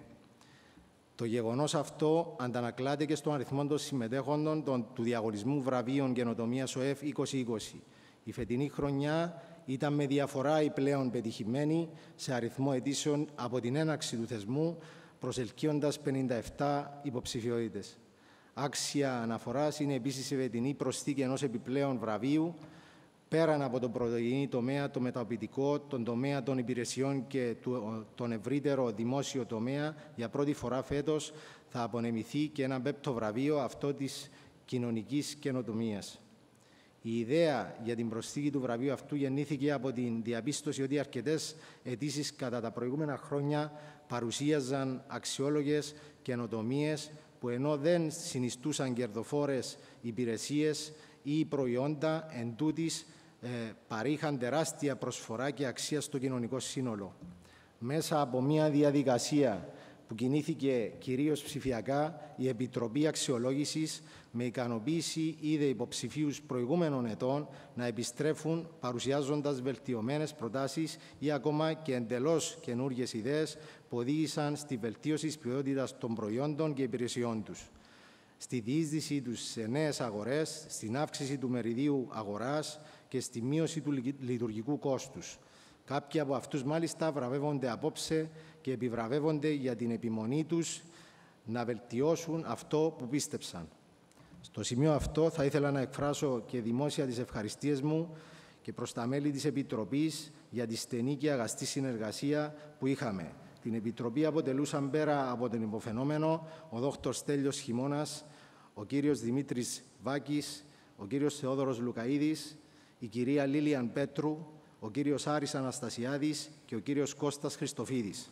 Το γεγονός αυτό αντανακλάται και στον αριθμό των συμμετέχοντων των, του διαγωνισμού βραβείων καινοτομίας ΣΟΕΦ είκοσι είκοσι. Η φετινή χρονιά ήταν με διαφορά η πλέον πετυχημένη σε αριθμό αιτήσεων από την έναρξη του θεσμού, προσελκύοντας πενήντα επτά υποψηφιότητες. Άξια αναφοράς είναι επίσης η φετινή προσθήκη ενός επιπλέον βραβείου, πέραν από τον πρωτογενή τομέα, το μεταποιητικό, τον τομέα των υπηρεσιών και τον ευρύτερο δημόσιο τομέα, για πρώτη φορά φέτος θα απονεμηθεί και ένα πέμπτο βραβείο, αυτό της κοινωνικής καινοτομίας. Η ιδέα για την προσθήκη του βραβείου αυτού γεννήθηκε από την διαπίστωση ότι αρκετές αιτήσεις κατά τα προηγούμενα χρόνια παρουσίαζαν αξιόλογες καινοτομίες που ενώ δεν συνιστούσαν κερδοφόρες υπηρεσίες ή προϊόντα, εν τούτης, ε, παρήχαν τεράστια προσφορά και αξία στο κοινωνικό σύνολο. Μέσα από μια διαδικασία που κινήθηκε κυρίως ψηφιακά, η Επιτροπή Αξιολόγησης με ικανοποίηση είδε υποψηφίους προηγούμενων ετών να επιστρέφουν παρουσιάζοντας βελτιωμένες προτάσεις ή ακόμα και εντελώς καινούργιες ιδέες που οδήγησαν στη βελτίωση της ποιότητας των προϊόντων και υπηρεσιών τους, στη διείσδυσή τους σε νέες αγορές, στην αύξηση του μεριδίου αγοράς και στη μείωση του λειτουργικού κόστους. Κάποιοι από αυτούς μάλιστα βραβεύονται απόψε και επιβραβεύονται για την επιμονή τους να βελτιώσουν αυτό που πίστεψαν. Στο σημείο αυτό θα ήθελα να εκφράσω και δημόσια τις ευχαριστίες μου και προς τα μέλη της Επιτροπής για τη στενή και αγαστή συνεργασία που είχαμε. Την Επιτροπή αποτελούσαν πέρα από τον υποφαινόμενο ο δόκτωρ Στέλιος Χειμώνας, ο κύριος Δημήτρης Βάκης, ο κύριος Θεόδωρος Λουκαΐδης, η κυρία Λίλιαν Πέτρου, ο κύριος Άρης Αναστασιάδης και ο κύριος Κώστας Χριστοφίδης.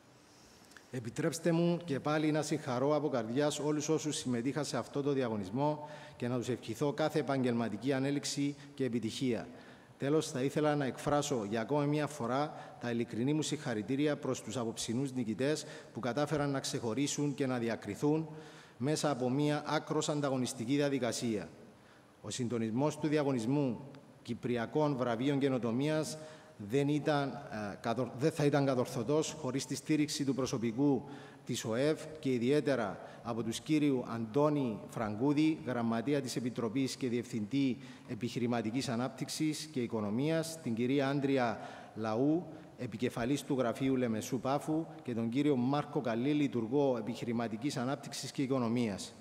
Επιτρέψτε μου και πάλι να συγχαρώ από καρδιάς όλους όσους συμμετείχαν σε αυτό το διαγωνισμό και να τους ευχηθώ κάθε επαγγελματική ανέλυξη και επιτυχία. Τέλος, θα ήθελα να εκφράσω για ακόμα μία φορά τα ειλικρινή μου συγχαρητήρια προς τους αποψινούς νικητές που κατάφεραν να ξεχωρίσουν και να διακριθούν μέσα από μία άκρως ανταγωνιστική διαδικασία. Ο συντονισμός του διαγωνισμού Κυπριακών Βραβείων Καινοτομίας δεν, ήταν, δεν θα ήταν κατορθωτός χωρίς τη στήριξη του προσωπικού της ΟΕΒ και ιδιαίτερα από τους κύριου Αντώνη Φραγκούδη, Γραμματεία της Επιτροπής και Διευθυντή Επιχειρηματικής Ανάπτυξης και Οικονομίας, την κυρία Άντρια Λαού, επικεφαλής του Γραφείου Λεμεσού Πάφου και τον κύριο Μάρκο Καλή, Λειτουργό Επιχειρηματικής Ανάπτυξης και Οικονομίας.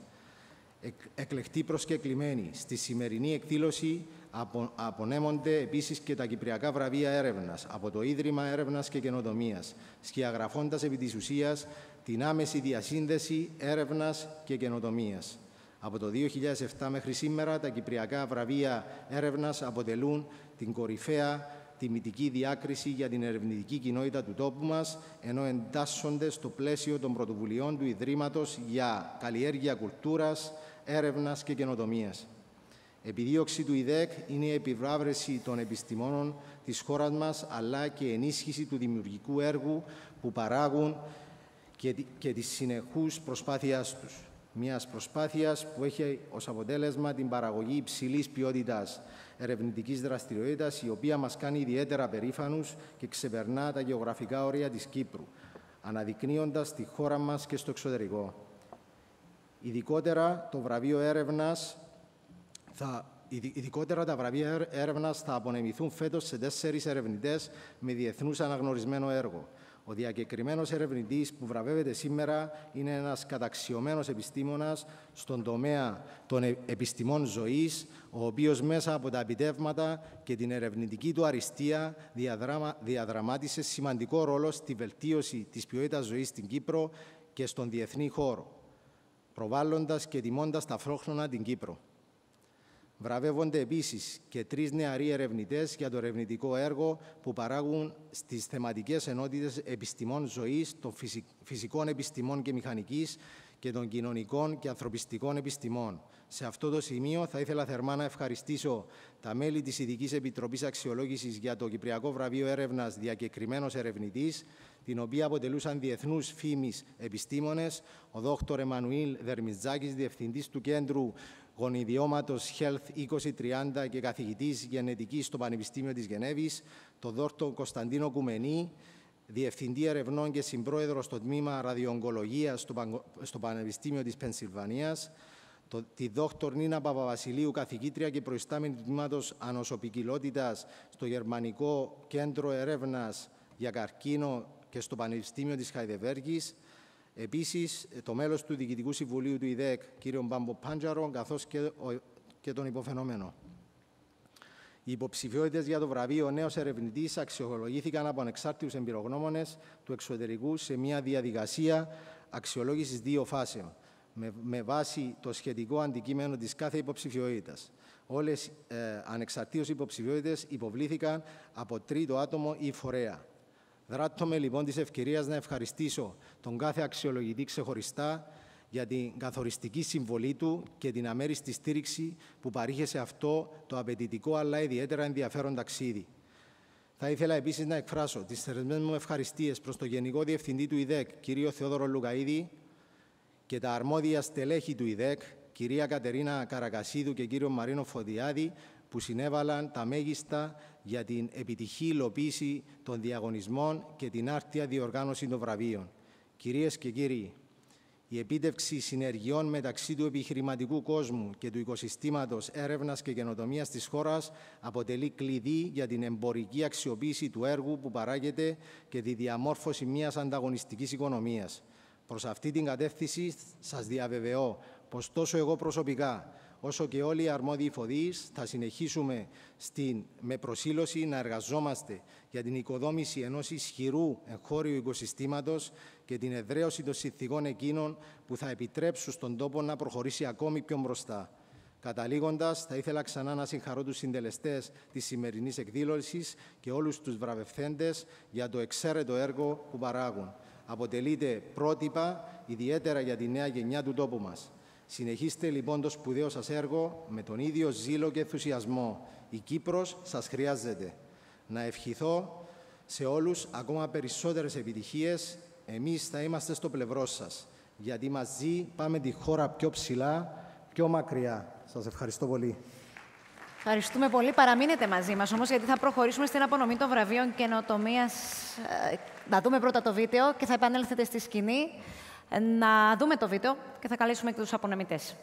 Εκλεκτοί προσκεκλημένοι, στη σημερινή εκδήλωση απο, απονέμονται επίσης και τα Κυπριακά Βραβεία Έρευνας από το Ίδρυμα Έρευνας και Καινοτομίας, σκιαγραφώντας επί της ουσίας την άμεση διασύνδεση έρευνας και καινοτομίας. Από το δύο χιλιάδες επτά μέχρι σήμερα, τα Κυπριακά Βραβεία Έρευνας αποτελούν την κορυφαία τιμητική διάκριση για την ερευνητική κοινότητα του τόπου μας, ενώ εντάσσονται στο πλαίσιο των πρωτοβουλειών του Ιδρύματος για καλλιέργεια κουλτούρας, έρευνας και καινοτομίας. Επιδίωξη του ΙΔΕΚ είναι η επιβράβευση των επιστημόνων της χώρας μας, αλλά και ενίσχυση του δημιουργικού έργου που παράγουν και, και της συνεχούς προσπάθειάς τους. Μιας προσπάθειας που έχει ως αποτέλεσμα την παραγωγή υψηλής ποιότητας ερευνητικής δραστηριότητας, η οποία μας κάνει ιδιαίτερα περήφανους και ξεπερνά τα γεωγραφικά όρια της Κύπρου, αναδεικνύοντας τη χώρα μας και στο εξωτερικό. Ειδικότερα, το βραβείο έρευνας θα, ειδικότερα τα βραβεία έρευνας θα απονεμηθούν φέτος σε τέσσερις ερευνητές με διεθνούς αναγνωρισμένο έργο. Ο διακεκριμένος ερευνητής που βραβεύεται σήμερα είναι ένας καταξιωμένος επιστήμονας στον τομέα των επιστημών ζωής, ο οποίος μέσα από τα επιτεύγματα και την ερευνητική του αριστεία διαδράμα, διαδραμάτισε σημαντικό ρόλο στη βελτίωση της ποιότητας ζωής στην Κύπρο και στον διεθνή χώρο, προβάλλοντας και τιμώντας ταυτόχρονα την Κύπρο. Βραβεύονται επίσης και τρεις νεαροί ερευνητές για το ερευνητικό έργο που παράγουν στις θεματικές ενότητες επιστημών ζωής, των φυσικών επιστημών και μηχανικής και των κοινωνικών και ανθρωπιστικών επιστημών, Σε αυτό το σημείο θα ήθελα θερμά να ευχαριστήσω τα μέλη της Ειδικής Επιτροπής Αξιολόγησης για το Κυπριακό Βραβείο Έρευνας Διακεκριμένος Ερευνητής, την οποία αποτελούσαν διεθνούς φήμης επιστήμονες, ο δόκτωρ Εμμανουήλ Δερμιτζάκης, Διευθυντής του Κέντρου Γονιδιώματος Health είκοσι τριάντα και καθηγητής γενετικής στο Πανεπιστήμιο της Γενέβης, τον δόκτωρ Κωνσταντίνο Κουμενή, Διευθυντή Ερευνών και Συμπρόεδρο στο Τμήμα Ραδιοογκολογίας στο, στο Πανεπιστήμιο της Πενσιλβανίας, το, τη δόκτωρ Νίνα Παπαβασιλείου, καθηγήτρια και προϊστάμενη του Τμήματος Ανοσοπικιλότητας στο Γερμανικό Κέντρο Έρευνας για Καρκίνο και στο Πανεπιστήμιο της Χαϊδεβέργης. Επίσης, το μέλος του Διοικητικού Συμβουλίου του ΙΔΕΚ, κύριο Μπάμπο Πάντζαρο, καθώς και, ο, και τον υποφαινόμενο. Οι υποψηφιότητες για το βραβείο Νέος Ερευνητής αξιολογήθηκαν από ανεξάρτητους εμπειρογνώμονες του εξωτερικού σε μια διαδικασία αξιολόγησης δύο φάσεων, με, με βάση το σχετικό αντικείμενο της κάθε υποψηφιότητας. Όλες ε, ανεξαρτήτως υποψηφιότητες υποβλήθηκαν από τρίτο άτομο ή φορέα. Δράττομαι λοιπόν της ευκαιρίας να ευχαριστήσω τον κάθε αξιολογητή ξεχωριστά για την καθοριστική συμβολή του και την αμέριστη στήριξη που παρήχε σε αυτό το απαιτητικό αλλά ιδιαίτερα ενδιαφέρον ταξίδι. Θα ήθελα επίσης να εκφράσω τις θερμές μου ευχαριστίες προς τον Γενικό Διευθυντή του ΙΔΕΚ, κύριο Θεόδωρο Λουκαΐδη, και τα αρμόδια στελέχη του ΙΔΕΚ, κυρία Κατερίνα Καρακασίδου και κύριο Μαρίνο Φωδιάδη, που συνέβαλαν τα μέγιστα για την επιτυχή υλοποίηση των διαγωνισμών και την άρτια διοργάνωση των βραβείων. Κυρίες και κύριοι, η επίτευξη συνεργειών μεταξύ του επιχειρηματικού κόσμου και του οικοσυστήματος έρευνας και καινοτομίας της χώρας αποτελεί κλειδί για την εμπορική αξιοποίηση του έργου που παράγεται και τη διαμόρφωση μιας ανταγωνιστικής οικονομίας. Προς αυτή την κατεύθυνση σας διαβεβαιώ πως τόσο εγώ προσωπικά, όσο και όλοι οι αρμόδιοι φορείς θα συνεχίσουμε στην, με προσήλωση να εργαζόμαστε για την οικοδόμηση ενός ισχυρού εγχώριου οικοσυστήματος και την εδραίωση των συνθηκών εκείνων που θα επιτρέψουν στον τόπο να προχωρήσει ακόμη πιο μπροστά. Καταλήγοντας, θα ήθελα ξανά να συγχαρώ τους συντελεστές της σημερινής εκδήλωσης και όλους τους βραβευθέντες για το εξαίρετο έργο που παράγουν. Αποτελείται πρότυπα ιδιαίτερα για τη νέα γενιά του τόπου μας. Συνεχίστε λοιπόν το σπουδαίο σας έργο με τον ίδιο ζήλο και ενθουσιασμό. Η Κύπρος σας χρειάζεται. Να ευχηθώ σε όλους ακόμα περισσότερες επιτυχίες. Εμείς θα είμαστε στο πλευρό σας, γιατί μαζί πάμε τη χώρα πιο ψηλά, πιο μακριά. Σας ευχαριστώ πολύ. Ευχαριστούμε πολύ. Παραμείνετε μαζί μας όμως, γιατί θα προχωρήσουμε στην απονομή των βραβείων καινοτομίας. Να δούμε πρώτα το βίντεο και θα επανέλθετε στη σκηνή. Να δούμε το βίντεο και θα καλέσουμε και τους απονεμητές.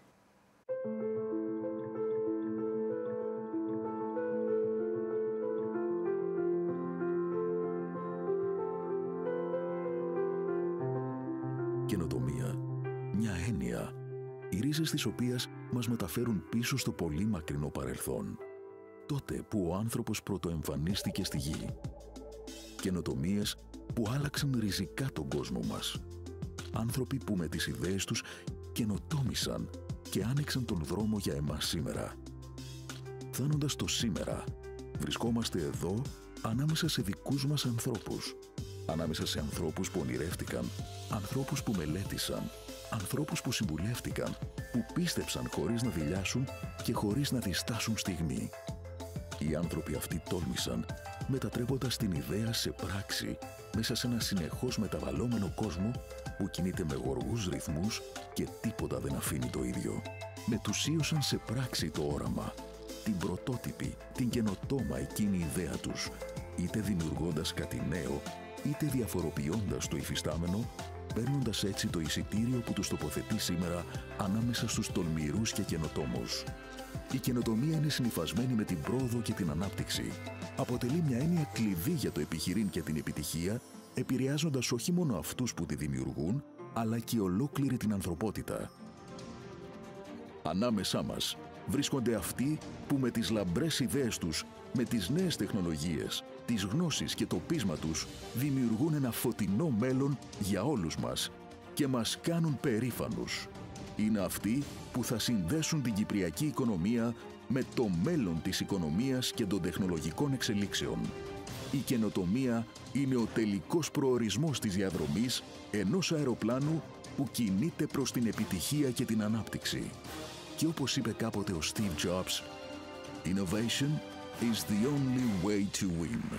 Καινοτομία. Μια έννοια, οι ρίζες της οποίας μας μεταφέρουν πίσω στο πολύ μακρινό παρελθόν. Τότε που ο άνθρωπος πρωτοεμφανίστηκε στη γη. Καινοτομίες που άλλαξαν ριζικά τον κόσμο μας. Άνθρωποι που με τις ιδέες τους καινοτόμησαν και άνοιξαν τον δρόμο για εμάς σήμερα. Φτάνοντας το σήμερα, βρισκόμαστε εδώ ανάμεσα σε δικούς μας ανθρώπους. Ανάμεσα σε ανθρώπους που ονειρεύτηκαν, ανθρώπους που μελέτησαν, ανθρώπους που συμβουλεύτηκαν, που πίστεψαν χωρίς να δειλιάσουν και χωρίς να διστάσουν στιγμή. Οι άνθρωποι αυτοί τόλμησαν, μετατρέποντας την ιδέα σε πράξη, μέσα σε ένα συνεχώς μεταβαλλόμενο κόσμο που κινείται με γοργούς ρυθμούς και τίποτα δεν αφήνει το ίδιο. Μετουσίωσαν σε πράξη το όραμα, την πρωτότυπη, την καινοτόμα εκείνη ιδέα τους, είτε δημιουργώντας κάτι νέο, είτε διαφοροποιώντας το υφιστάμενο, παίρνοντας έτσι το εισιτήριο που τους τοποθετεί σήμερα ανάμεσα στους τολμηρούς και καινοτόμους. Η καινοτομία είναι συνυφασμένη με την πρόοδο και την ανάπτυξη. Αποτελεί μια έννοια κλειδί για το επιχειρήν και την επιτυχία, επηρεάζοντας όχι μόνο αυτούς που τη δημιουργούν, αλλά και ολόκληρη την ανθρωπότητα. Ανάμεσά μας βρίσκονται αυτοί που με τις λαμπρές ιδέες τους, με τις νέες τεχνολογίες, τις γνώσεις και το πείσμα τους, δημιουργούν ένα φωτεινό μέλλον για όλους μας και μας κάνουν περήφανους. Είναι αυτοί που θα συνδέσουν την κυπριακή οικονομία με το μέλλον της οικονομίας και των τεχνολογικών εξελίξεων. Η καινοτομία είναι ο τελικός προορισμός της διαδρομής ενός αεροπλάνου που κινείται προς την επιτυχία και την ανάπτυξη. Και όπως είπε κάποτε ο Steve Jobs, «Innovation is the only way to win».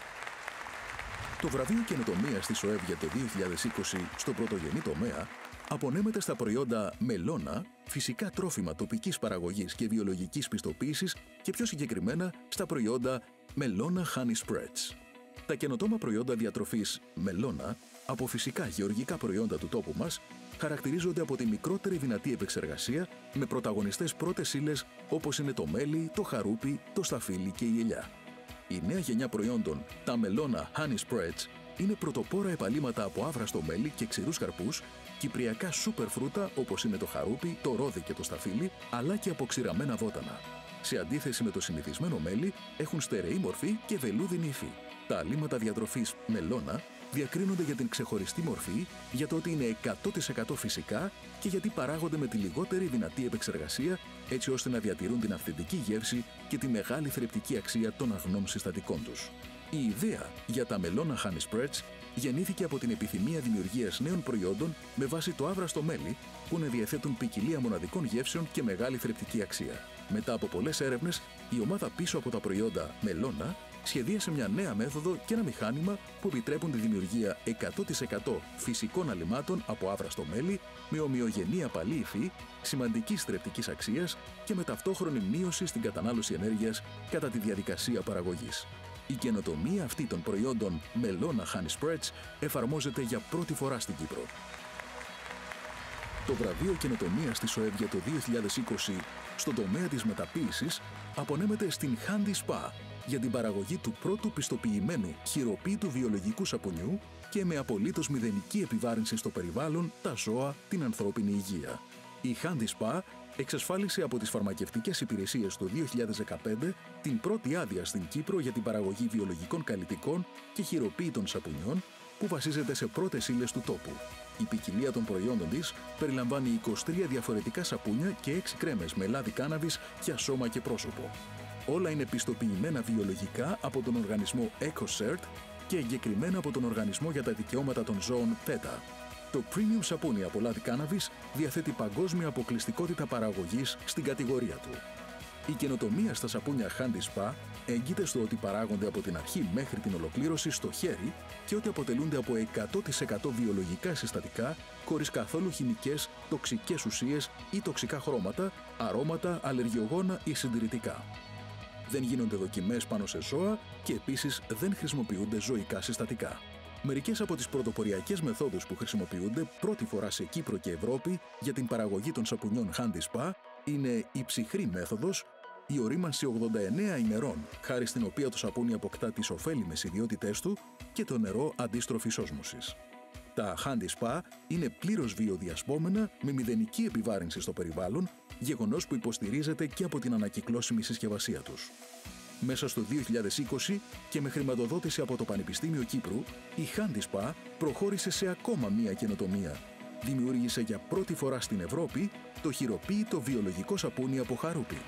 Το βραβείο καινοτομίας της ΟΕΒ για το δύο χιλιάδες είκοσι στο πρωτογενή τομέα απονέμεται στα προϊόντα μελώνα, φυσικά τρόφιμα τοπικής παραγωγής και βιολογικής πιστοποίησης και πιο συγκεκριμένα στα προϊόντα μελώνα honey spreads. Τα καινοτόμα προϊόντα διατροφής μελώνα από φυσικά γεωργικά προϊόντα του τόπου μας χαρακτηρίζονται από τη μικρότερη δυνατή επεξεργασία με πρωταγωνιστές πρώτες ύλες όπως είναι το μέλι, το χαρούπι, το σταφύλι και η ελιά. Η νέα γενιά προϊόντων, τα μελώνα honey spreads, είναι πρωτοπόρα επαλύματα από άβραστο μέλι και ξηρούς καρπούς, κυπριακά σούπερ φρούτα όπως είναι το χαρούπι, το ρόδι και το σταφύλι, αλλά και από ξηραμένα βότανα. Σε αντίθεση με το συνηθισμένο μέλι, έχουν στερεή μορφή και βελούδινη υφή. Τα αλύματα διατροφής μελώνα διακρίνονται για την ξεχωριστή μορφή, για το ότι είναι εκατό τοις εκατό φυσικά και γιατί παράγονται με τη λιγότερη δυνατή επεξεργασία, έτσι ώστε να διατηρούν την αυθεντική γεύση και τη μεγάλη θρεπτική αξία των αγνών συστατικών τους. Η ιδέα για τα μελώνα honey spreads γεννήθηκε από την επιθυμία δημιουργίας νέων προϊόντων με βάση το άβραστο μέλι, που να διαθέτουν ποικιλία μοναδικών γεύσεων και μεγάλη θρεπτική αξία. Μετά από πολλές έρευνες, η ομάδα πίσω από τα προϊόντα μελώνα σχεδίασε μια νέα μέθοδο και ένα μηχάνημα που επιτρέπουν τη δημιουργία εκατό τοις εκατό φυσικών αλυμάτων από άβραστο μέλι με ομοιογενή απαλή υφή, σημαντικής θρεπτικής αξίας και με ταυτόχρονη μείωση στην κατανάλωση ενέργειας κατά τη διαδικασία παραγωγής. Η καινοτομία αυτή των προϊόντων μελώνα honey spreads εφαρμόζεται για πρώτη φορά στην Κύπρο. Το βραβείο καινοτομίας της ΟΕΒ για το δύο χιλιάδες είκοσι στον τομέα της μεταποίησης απονέμεται στην Handy Spa για την παραγωγή του πρώτου πιστοποιημένου χειροποίητου βιολογικού σαπουνιού και με απολύτως μηδενική επιβάρυνση στο περιβάλλον, τα ζώα, την ανθρώπινη υγεία. Η Handy Spa εξασφάλισε από τις φαρμακευτικές υπηρεσίες το δύο χιλιάδες δεκαπέντε την πρώτη άδεια στην Κύπρο για την παραγωγή βιολογικών καλλιτικών και χειροποίητων σαπουνιών που βασίζεται σε πρώτες ύλες του τόπου. Η ποικιλία των προϊόντων της περιλαμβάνει είκοσι τρία διαφορετικά σαπούνια και έξι κρέμες με λάδι κάναβης για σώμα και πρόσωπο. Όλα είναι πιστοποιημένα βιολογικά από τον οργανισμό EcoCert και εγκεκριμένα από τον Οργανισμό για τα Δικαιώματα των Ζώων πέτα. Το premium σαπούνι από λάδι κάναβης διαθέτει παγκόσμια αποκλειστικότητα παραγωγής στην κατηγορία του. Η καινοτομία στα σαπούνια Handy Spa έγκυται στο ότι παράγονται από την αρχή μέχρι την ολοκλήρωση στο χέρι και ότι αποτελούνται από εκατό τοις εκατό βιολογικά συστατικά, χωρίς καθόλου χημικές, τοξικές ουσίες ή τοξικά χρώματα, αρώματα, αλλεργιογόνα ή συντηρητικά. Δεν γίνονται δοκιμές πάνω σε ζώα και επίσης δεν χρησιμοποιούνται ζωικά συστατικά. Μερικές από τις πρωτοποριακές μεθόδους που χρησιμοποιούνται πρώτη φορά σε Κύπρο και Ευρώπη για την παραγωγή των σαπουνιών Handy Spa είναι η ψυχρή μέθοδος, η ορίμανση ογδόντα εννέα ημερών, χάρη στην οποία το σαπούνι αποκτά τις ωφέλιμες ιδιότητές του, και το νερό αντίστροφης όσμωσης. Τα Handy Spa είναι πλήρως βιοδιασπόμενα με μηδενική επιβάρυνση στο περιβάλλον, γεγονός που υποστηρίζεται και από την ανακυκλώσιμη συσκευασία τους. Μέσα στο δύο χιλιάδες είκοσι και με χρηματοδότηση από το Πανεπιστήμιο Κύπρου, η Handy Spa προχώρησε σε ακόμα μία καινοτομία. Δημιούργησε για πρώτη φορά στην Ευρώπη το χειροποίητο βιολογικό σαπούνι από χαρούπι.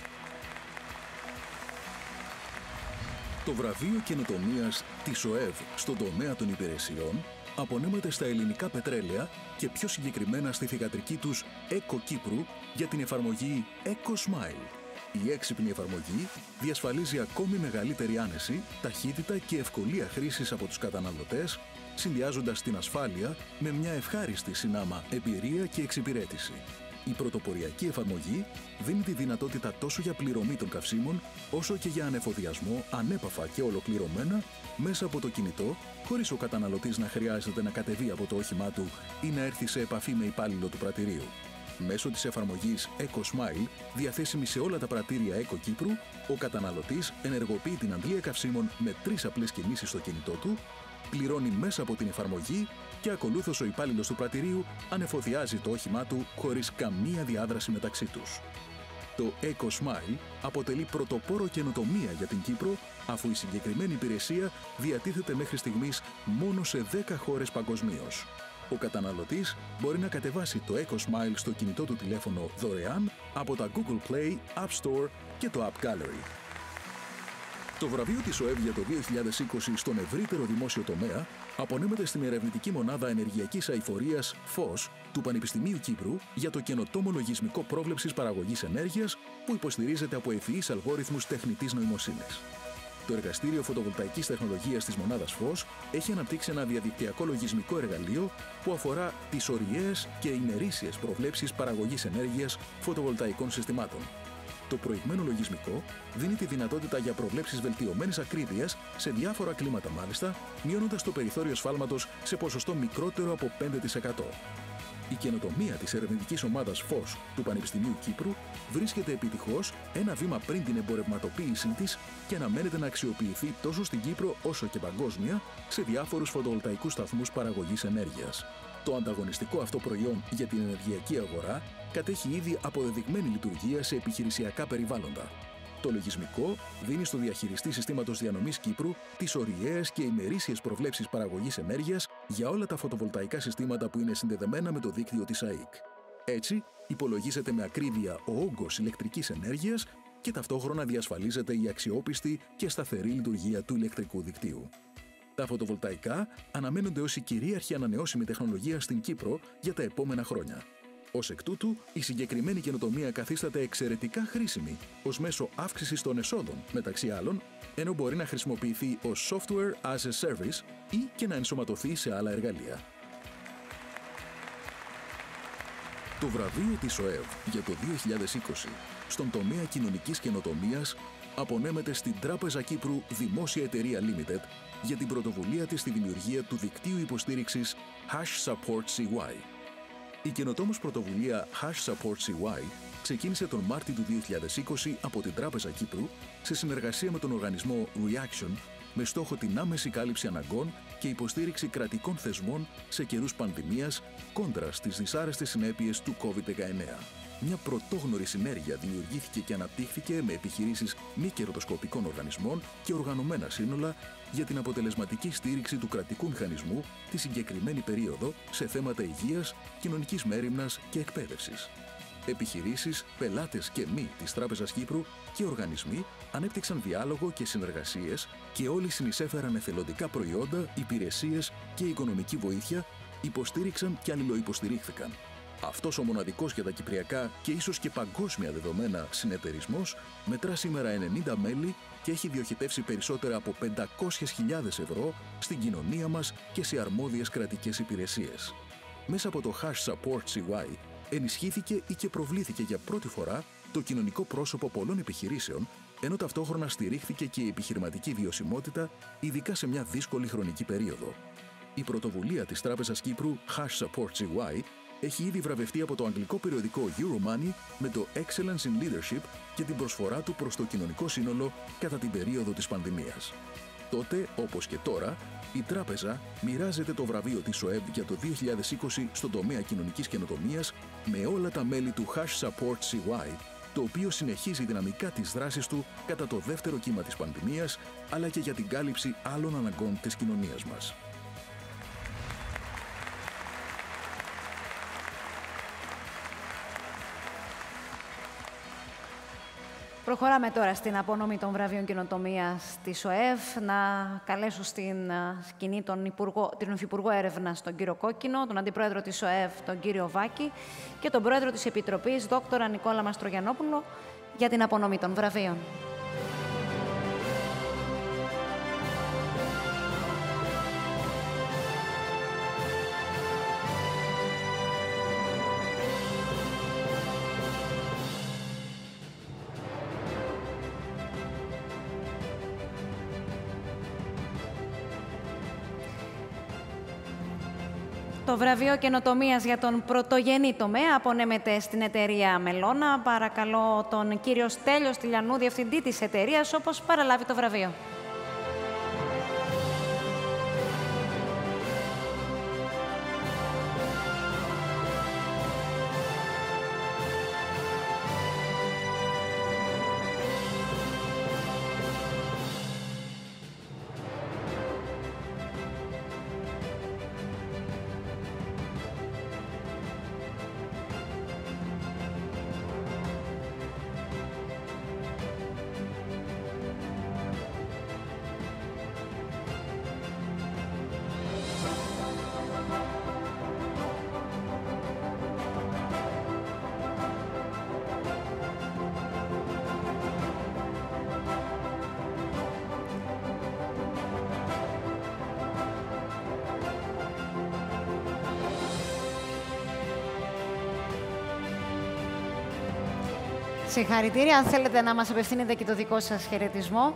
Το βραβείο καινοτομίας της ΟΕΒ στον τομέα των υπηρεσιών απονέμεται στα ελληνικά πετρέλαια και πιο συγκεκριμένα στη θυγατρική τους Eco Κύπρου για την εφαρμογή EcoSmile. Η έξυπνη εφαρμογή διασφαλίζει ακόμη μεγαλύτερη άνεση, ταχύτητα και ευκολία χρήσης από τους καταναλωτές, συνδυάζοντας την ασφάλεια με μια ευχάριστη συνάμα εμπειρία και εξυπηρέτηση. Η πρωτοποριακή εφαρμογή δίνει τη δυνατότητα τόσο για πληρωμή των καυσίμων, όσο και για ανεφοδιασμό ανέπαφα και ολοκληρωμένα μέσα από το κινητό, χωρίς ο καταναλωτής να χρειάζεται να κατεβεί από το όχημά του ή να έρθει σε επαφή με υπάλληλο του πρατηρίου. Μέσω της εφαρμογής EcoSmile, διαθέσιμη σε όλα τα πρατήρια Eco Κύπρου, ο καταναλωτής ενεργοποιεί την αντλία καυσίμων με τρεις απλές κινήσεις στο κινητό του, πληρώνει μέσα από την εφαρμογή και ακολούθως ο υπάλληλος του πρατηρίου ανεφοδιάζει το όχημά του χωρίς καμία διάδραση μεταξύ τους. Το EcoSmile αποτελεί πρωτοπόρο καινοτομία για την Κύπρο, αφού η συγκεκριμένη υπηρεσία διατίθεται μέχρι στιγμής μόνο σε δέκα χώρες παγκοσμίως. Ο καταναλωτής μπορεί να κατεβάσει το EcoSmile στο κινητό του τηλέφωνο δωρεάν από τα Google Play, App Store και το App Gallery. Το βραβείο της ΟΕΒ για το δύο χιλιάδες είκοσι στον ευρύτερο δημόσιο τομέα απονέμεται στην ερευνητική μονάδα ενεργειακής αειφορίας φως του Πανεπιστημίου Κύπρου για το καινοτόμο λογισμικό πρόβλεψης παραγωγής ενέργειας που υποστηρίζεται από ευφυείς αλγόριθμους τεχνητής νοημοσύνης. Το εργαστήριο φωτοβολταϊκής τεχνολογίας της μονάδας φως έχει αναπτύξει ένα διαδικτυακό λογισμικό εργαλείο που αφορά τις ωριαίες και ημερήσιες προβλέψεις παραγωγής ενέργειας φωτοβολταϊκών συστημάτων. Το προηγμένο λογισμικό δίνει τη δυνατότητα για προβλέψεις βελτιωμένης ακρίβειας σε διάφορα κλίματα μάλιστα, μειώνοντας το περιθώριο σφάλματος σε ποσοστό μικρότερο από πέντε τοις εκατό. Η καινοτομία της ερευνητικής ομάδας φως του Πανεπιστημίου Κύπρου βρίσκεται επιτυχώς ένα βήμα πριν την εμπορευματοποίησή της και αναμένεται να αξιοποιηθεί τόσο στην Κύπρο όσο και παγκόσμια σε διάφορους φωτοβολταϊκούς σταθμούς παραγωγής ενέργειας. Το ανταγωνιστικό αυτό προϊόν για την ενεργειακή αγορά κατέχει ήδη αποδεδειγμένη λειτουργία σε επιχειρησιακά περιβάλλοντα. Το λογισμικό δίνει στο διαχειριστή συστήματος διανομής Κύπρου τις ωριαίες και ημερήσιες προβλέψεις παραγωγής ενέργειας για όλα τα φωτοβολταϊκά συστήματα που είναι συνδεδεμένα με το δίκτυο της ΑΕΚ. Έτσι, υπολογίζεται με ακρίβεια ο όγκος ηλεκτρικής ενέργειας και ταυτόχρονα διασφαλίζεται η αξιόπιστη και σταθερή λειτουργία του ηλεκτρικού δικτύου. Τα φωτοβολταϊκά αναμένονται ως η κυρίαρχη ανανεώσιμη τεχνολογία στην Κύπρο για τα επόμενα χρόνια. Ως εκ τούτου, η συγκεκριμένη καινοτομία καθίσταται εξαιρετικά χρήσιμη ως μέσο αύξησης των εσόδων, μεταξύ άλλων, ενώ μπορεί να χρησιμοποιηθεί ως software as a service ή και να ενσωματωθεί σε άλλα εργαλεία. Το βραβείο της ΟΕΒ για το δύο χιλιάδες είκοσι στον τομέα κοινωνικής καινοτομίας απονέμεται στην Τράπεζα Κύπρου Δημόσια Εταιρεία Limited για την πρωτοβουλία της στη δημιουργία του δικτύου υποστήριξης Hash Support σι γουάι. Η καινοτόμως πρωτοβουλία Hash Support σι γουάι ξεκίνησε τον Μάρτιο του δύο χιλιάδες είκοσι από την Τράπεζα Κύπρου σε συνεργασία με τον οργανισμό Reaction με στόχο την άμεση κάλυψη αναγκών και υποστήριξη κρατικών θεσμών σε καιρούς πανδημίας κόντρα στις δυσάρεστες συνέπειες του κόβιντ δεκαεννέα. Μια πρωτόγνωρη συνέργεια δημιουργήθηκε και αναπτύχθηκε με επιχειρήσεις μη κερδοσκοπικών οργανισμών και οργανωμένα σύνολα για την αποτελεσματική στήριξη του κρατικού μηχανισμού τη συγκεκριμένη περίοδο σε θέματα υγείας, κοινωνικής μέριμνας και εκπαίδευσης. Επιχειρήσεις, πελάτες και μη της Τράπεζας Κύπρου και οργανισμοί ανέπτυξαν διάλογο και συνεργασίες και όλοι συνεισέφεραν εθελοντικά προϊόντα, υπηρεσίες και οικονομική βοήθεια, υποστήριξαν και αλληλοϊποστηρίχθηκαν. Αυτός ο μοναδικός για τα κυπριακά και ίσως και παγκόσμια δεδομένα συνεταιρισμός μετρά σήμερα ενενήντα μέλη και έχει διοχετεύσει περισσότερα από πεντακόσιες χιλιάδες ευρώ στην κοινωνία μας και σε αρμόδιες κρατικές υπηρεσίες. Μέσα από το Hash Support σι γουάι ενισχύθηκε ή και προβλήθηκε για πρώτη φορά το κοινωνικό πρόσωπο πολλών επιχειρήσεων, ενώ ταυτόχρονα στηρίχθηκε και η επιχειρηματική βιωσιμότητα, ειδικά σε μια δύσκολη χρονική περίοδο. Η πρωτοβουλία της Τράπεζας Κύπρου Hash Support σι γουάι έχει ήδη βραβευτεί από το αγγλικό περιοδικό Euromoney με το Excellence in Leadership και την προσφορά του προς το κοινωνικό σύνολο κατά την περίοδο της πανδημίας. Τότε, όπως και τώρα, η Τράπεζα μοιράζεται το βραβείο της ΟΕΒ για το δύο χιλιάδες είκοσι στον τομέα κοινωνικής καινοτομίας με όλα τα μέλη του Hash Support σι γουάι, το οποίο συνεχίζει δυναμικά τις δράσεις του κατά το δεύτερο κύμα της πανδημίας, αλλά και για την κάλυψη άλλων αναγκών της κοινωνίας μας. Προχωράμε τώρα στην απονομή των βραβείων καινοτομίας της ΟΕΒ. Να καλέσω στην σκηνή τον Υπουργό, τον Υφυπουργό Έρευνας, τον κύριο Κόκκινο, τον Αντιπρόεδρο της ΟΕΒ, τον κύριο Βάκη, και τον Πρόεδρο της Επιτροπής, δόκτωρα Νικόλα Μαστρογιαννόπουλο, για την απονομή των βραβείων. Το βραβείο καινοτομίας για τον πρωτογενή τομέα απονέμεται στην εταιρεία Μελώνα. Παρακαλώ τον κύριο Στέλιο Στυλιανού, διευθυντή της εταιρείας, όπως παραλάβει το βραβείο. Συγχαρητήρια. Αν θέλετε να μας απευθύνετε και το δικό σας χαιρετισμό.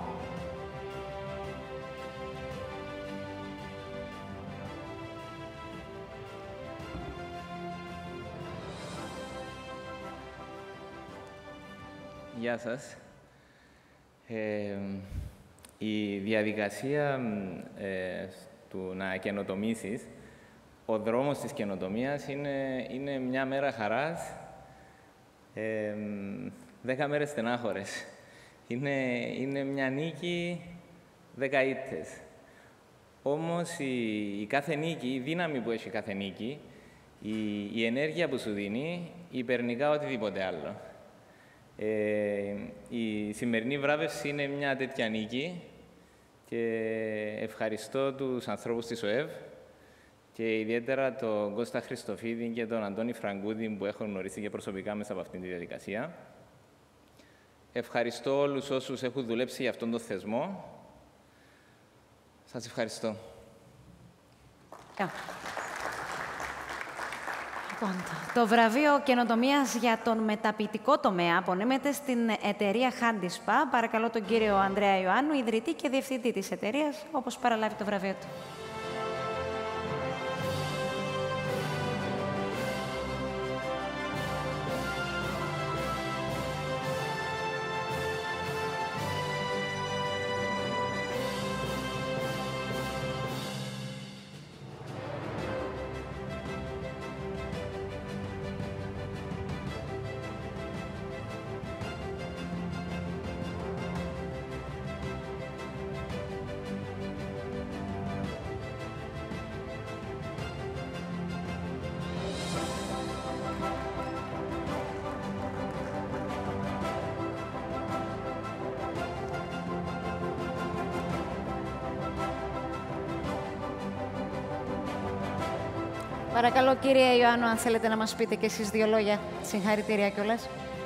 Γεια σας. Ε, η διαδικασία ε, του να καινοτομήσεις, ο δρόμος της καινοτομίας είναι, είναι μια μέρα χαράς, ε, δέκα μέρες στενάχωρες. Είναι, είναι μια νίκη δέκα ήττες. Όμως η, η κάθε νίκη, η δύναμη που έχει κάθε νίκη, η, η ενέργεια που σου δίνει, υπερνικά οτιδήποτε άλλο. Ε, η σημερινή βράβευση είναι μια τέτοια νίκη και ευχαριστώ τους ανθρώπους της ΟΕΒ και ιδιαίτερα τον Κώστα Χριστοφίδη και τον Αντώνη Φραγκούδη που έχω γνωρίσει και προσωπικά μέσα από αυτήν τη διαδικασία. Ευχαριστώ όλους όσους έχουν δουλέψει για αυτόν τον θεσμό. Σας ευχαριστώ. Yeah. Το βραβείο καινοτομίας για τον μεταποιητικό τομέα απονέμεται στην εταιρεία Handispa. Παρακαλώ τον κύριο Ανδρέα Ιωάννου, ιδρυτή και διευθυντή της εταιρείας, όπως παραλάβει το βραβείο του. Παρακαλώ, κύριε Ιωάννου, αν θέλετε να μας πείτε και εσείς δύο λόγια. Συγχαρητήρια κιόλας.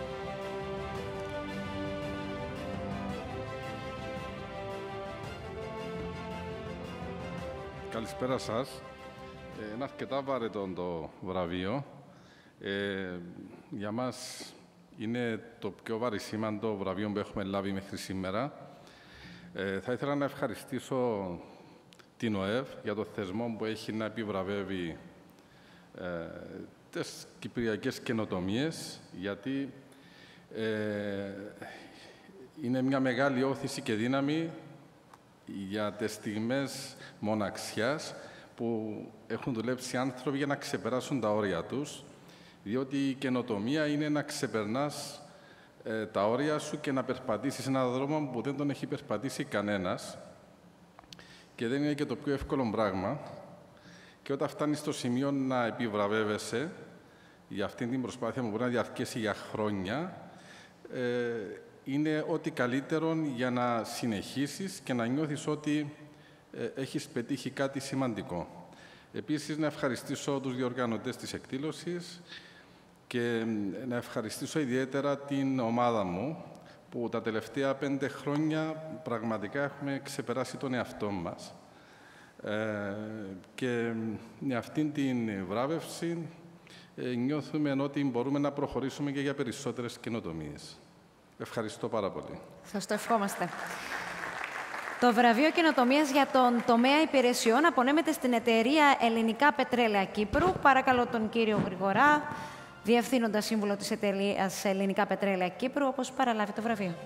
Καλησπέρα σας. Ε, είναι αρκετά βαρετό το βραβείο. Ε, για μας είναι το πιο βαρισίμαντο βραβείο που έχουμε λάβει μέχρι σήμερα. Ε, θα ήθελα να ευχαριστήσω την ΟΕΒ για το θεσμό που έχει να επιβραβεύει Ε, τις κυπριακές καινοτομίες, γιατί ε, είναι μια μεγάλη όθηση και δύναμη για τις στιγμές μοναξιάς που έχουν δουλέψει άνθρωποι για να ξεπεράσουν τα όρια τους, διότι η καινοτομία είναι να ξεπερνάς ε, τα όρια σου και να περπατήσεις έναν δρόμο που δεν τον έχει περπατήσει κανένας και δεν είναι και το πιο εύκολο πράγμα. Και όταν φτάνεις στο σημείο να επιβραβεύεσαι για αυτήν την προσπάθεια που μπορεί να διαρκέσει για χρόνια, ε, είναι ό,τι καλύτερο για να συνεχίσεις και να νιώθεις ότι ε, έχεις πετύχει κάτι σημαντικό. Επίσης, να ευχαριστήσω τους διοργανωτές της εκδήλωσης και να ευχαριστήσω ιδιαίτερα την ομάδα μου, που τα τελευταία πέντε χρόνια πραγματικά έχουμε ξεπεράσει τον εαυτό μας. Ε, και με αυτήν την βράβευση ε, νιώθουμε ότι μπορούμε να προχωρήσουμε και για περισσότερες καινοτομίες. Ευχαριστώ πάρα πολύ. Σας το ευχόμαστε. Το βραβείο καινοτομίας για τον τομέα υπηρεσιών απονέμεται στην εταιρεία Ελληνικά Πετρέλαια Κύπρου. Παρακαλώ τον κύριο Γρηγορά, Διευθύνοντα Σύμβουλο της εταιρείας Ελληνικά Πετρέλαια Κύπρου, όπως παραλάβει το βραβείο.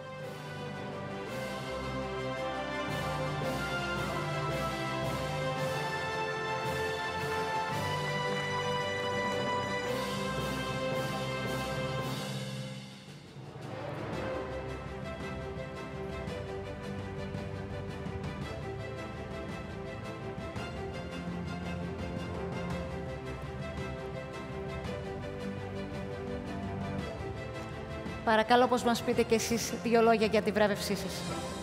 Παρακαλώ, πως μας πείτε και εσείς δύο λόγια για τη βράβευσή σας.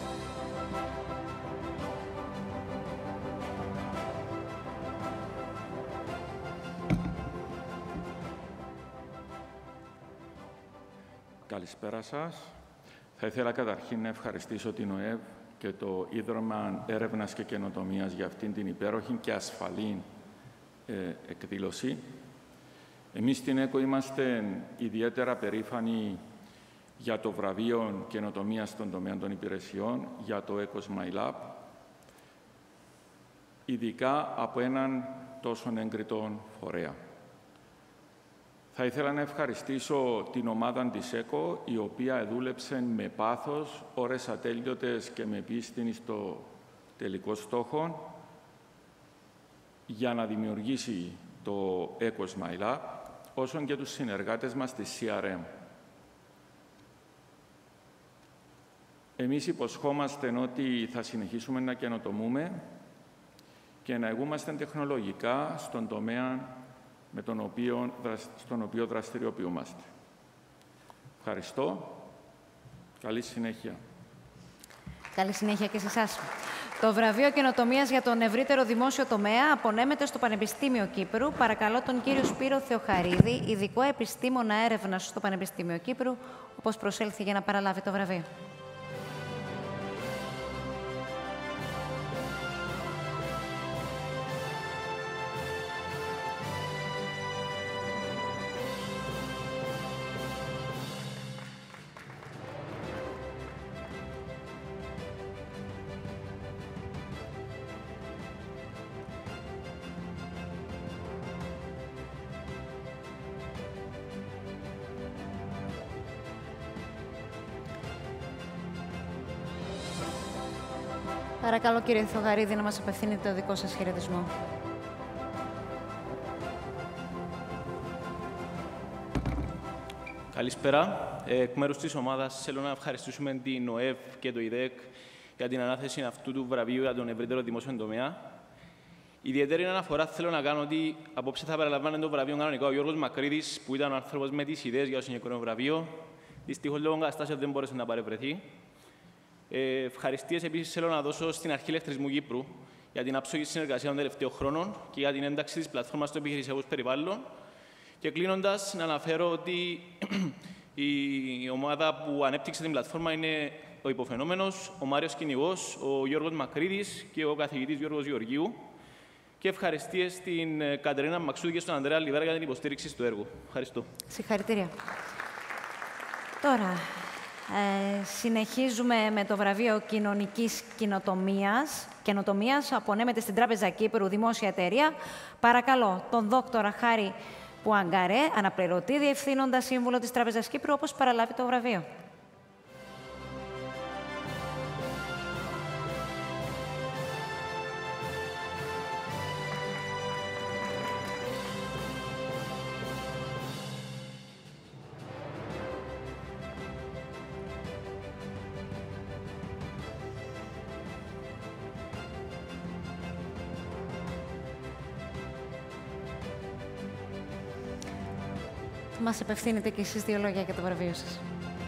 Καλησπέρα σας. Θα ήθελα καταρχήν να ευχαριστήσω την ΟΕΒ και το Ίδρυμα Έρευνας και Καινοτομίας για αυτήν την υπέροχη και ασφαλή ε, εκδήλωση. Εμείς στην ΕΚΟ είμαστε ιδιαίτερα περήφανοι για το βραβείο καινοτομίας στον τομέα των υπηρεσιών, για το EcosMyLab, ειδικά από έναν τόσο εγκριτό φορέα. Θα ήθελα να ευχαριστήσω την ομάδα της ΕΚΟ, η οποία δούλεψε με πάθος, ώρες ατέλειωτες και με πίστη στο τελικό στόχο, για να δημιουργήσει το EcosMyLab, όσο και τους συνεργάτες μας της σι αρ εμ. Εμείς υποσχόμαστε ότι θα συνεχίσουμε να καινοτομούμε και να εγούμαστε τεχνολογικά στον τομέα με τον οποίο, στον οποίο δραστηριοποιούμαστε. Ευχαριστώ. Καλή συνέχεια. Καλή συνέχεια και σε εσάς. Το βραβείο καινοτομίας για τον ευρύτερο δημόσιο τομέα απονέμεται στο Πανεπιστήμιο Κύπρου. Παρακαλώ τον κύριο Σπύρο Θεοχαρίδη, ειδικό επιστήμονα έρευνας στο Πανεπιστήμιο Κύπρου, όπως προσέλθει για να παραλάβει το βραβείο. Παρακαλώ, κύριε Θεοχαρίδη, να μας απευθύνετε το δικό σας χαιρετισμό. Καλησπέρα. Εκ μέρους της ομάδας θέλω να ευχαριστήσουμε την ΟΕΒ και το ΙΔΕΚ για την ανάθεση αυτού του βραβείου για τον ευρύτερο δημόσιο τομέα. Ιδιαίτερη αναφορά θέλω να κάνω ότι απόψε θα παραλαμβάνει το βραβείο κανονικά ο Γιώργος Μακρύδης, που ήταν ο άνθρωπος με τις ιδέες για το συγκεκριμένο βραβείο. Δυστυχώς, λόγω καταστάσεων δεν μπόρεσε να παρευρεθεί. Ε, ευχαριστίες επίσης θέλω να δώσω στην Αρχή Ηλεκτρισμού Κύπρου για την άψογη συνεργασία των τελευταίων χρόνων και για την ένταξη της πλατφόρμας στο επιχειρησιακό περιβάλλον. Και κλείνοντας, να αναφέρω ότι η ομάδα που ανέπτυξε την πλατφόρμα είναι ο υποφαινόμενος, ο Μάριος Κυνηγός, ο Γιώργος Μακρύδης και ο καθηγητής Γιώργος Γεωργίου. Και ευχαριστίες στην Κατερίνα Μαξούδη και στον Ανδρέα Λιβέρα για την υποστήριξη στο έργο. Ευχαριστώ. Συγχαρητήρια. Τώρα, ε, συνεχίζουμε με το βραβείο Κοινωνικής Καινοτομίας. Καινοτομίας απονέμεται στην Τράπεζα Κύπρου, δημόσια εταιρεία. Παρακαλώ τον δόκτορα Χάρη Πουαγκαρέ, αναπληρωτή διευθύνοντα σύμβουλο της Τράπεζας Κύπρου, όπως παραλάβει το βραβείο. Μας απευθύνετε και εσείς δύο λόγια για το βραβείο σας.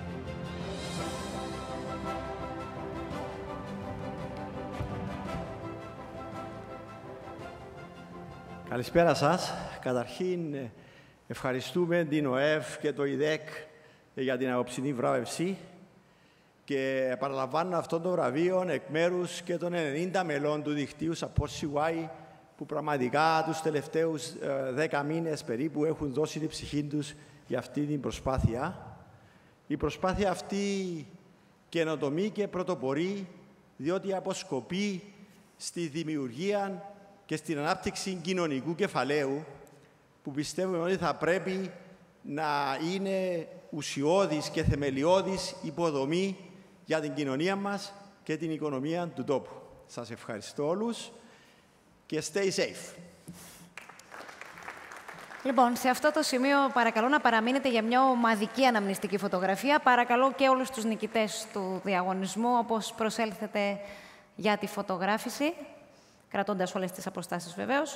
Καλησπέρα σας. Καταρχήν, ευχαριστούμε την ΟΕΒ και το ΙΔΕΚ για την απόψινή βράβευση και παραλαμβάνω αυτό το βραβείο εκ μέρους και των ενενήντα μελών του δικτύου Support σι γουάι που πραγματικά τους τελευταίους δέκα μήνες περίπου έχουν δώσει την ψυχή τους για αυτή την προσπάθεια. Η προσπάθεια αυτή καινοτομεί και πρωτοπορεί, διότι αποσκοπεί στη δημιουργία και στην ανάπτυξη κοινωνικού κεφαλαίου, που πιστεύουμε ότι θα πρέπει να είναι ουσιώδης και θεμελιώδης υποδομή για την κοινωνία μας και την οικονομία του τόπου. Σας ευχαριστώ όλους και stay safe. Λοιπόν, σε αυτό το σημείο παρακαλώ να παραμείνετε για μια ομαδική αναμνηστική φωτογραφία. Παρακαλώ και όλους τους νικητές του διαγωνισμού, όπως προσέλθετε για τη φωτογράφηση, κρατώντας όλες τις αποστάσεις βεβαίως.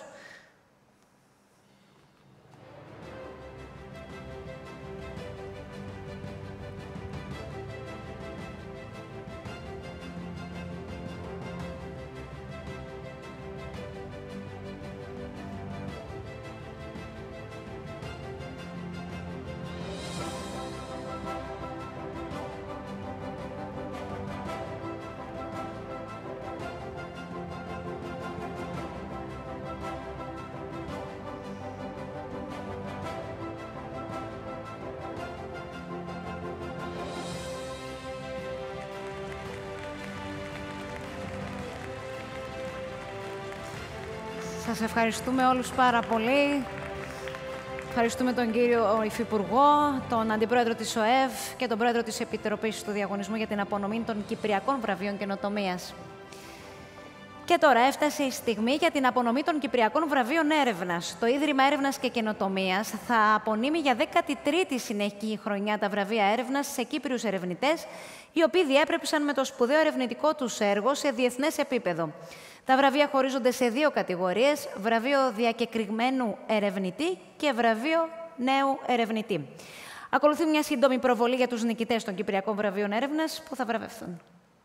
Σας ευχαριστούμε όλους πάρα πολύ. Ευχαριστούμε τον κύριο Υφυπουργό, τον Αντιπρόεδρο της ΟΕΒ και τον Πρόεδρο της Επιτροπής του Διαγωνισμού για την απονομή των Κυπριακών Βραβείων Καινοτομίας. Και τώρα έφτασε η στιγμή για την απονομή των Κυπριακών Βραβείων Έρευνας. Το Ίδρυμα Έρευνας και Καινοτομίας θα απονείμει για δέκατη τρίτη συνεχή χρονιά τα βραβεία έρευνας σε Κύπριους ερευνητές, οι οποίοι διέπρεψαν με το σπουδαίο ερευνητικό τους έργο σε διεθνές επίπεδο. Τα βραβεία χωρίζονται σε δύο κατηγορίες: βραβείο διακεκριμένου ερευνητή και βραβείο νέου ερευνητή. Ακολουθεί μια σύντομη προβολή για τους νικητές των Κυπριακών Βραβείων Έρευνας που θα βραβευθούν.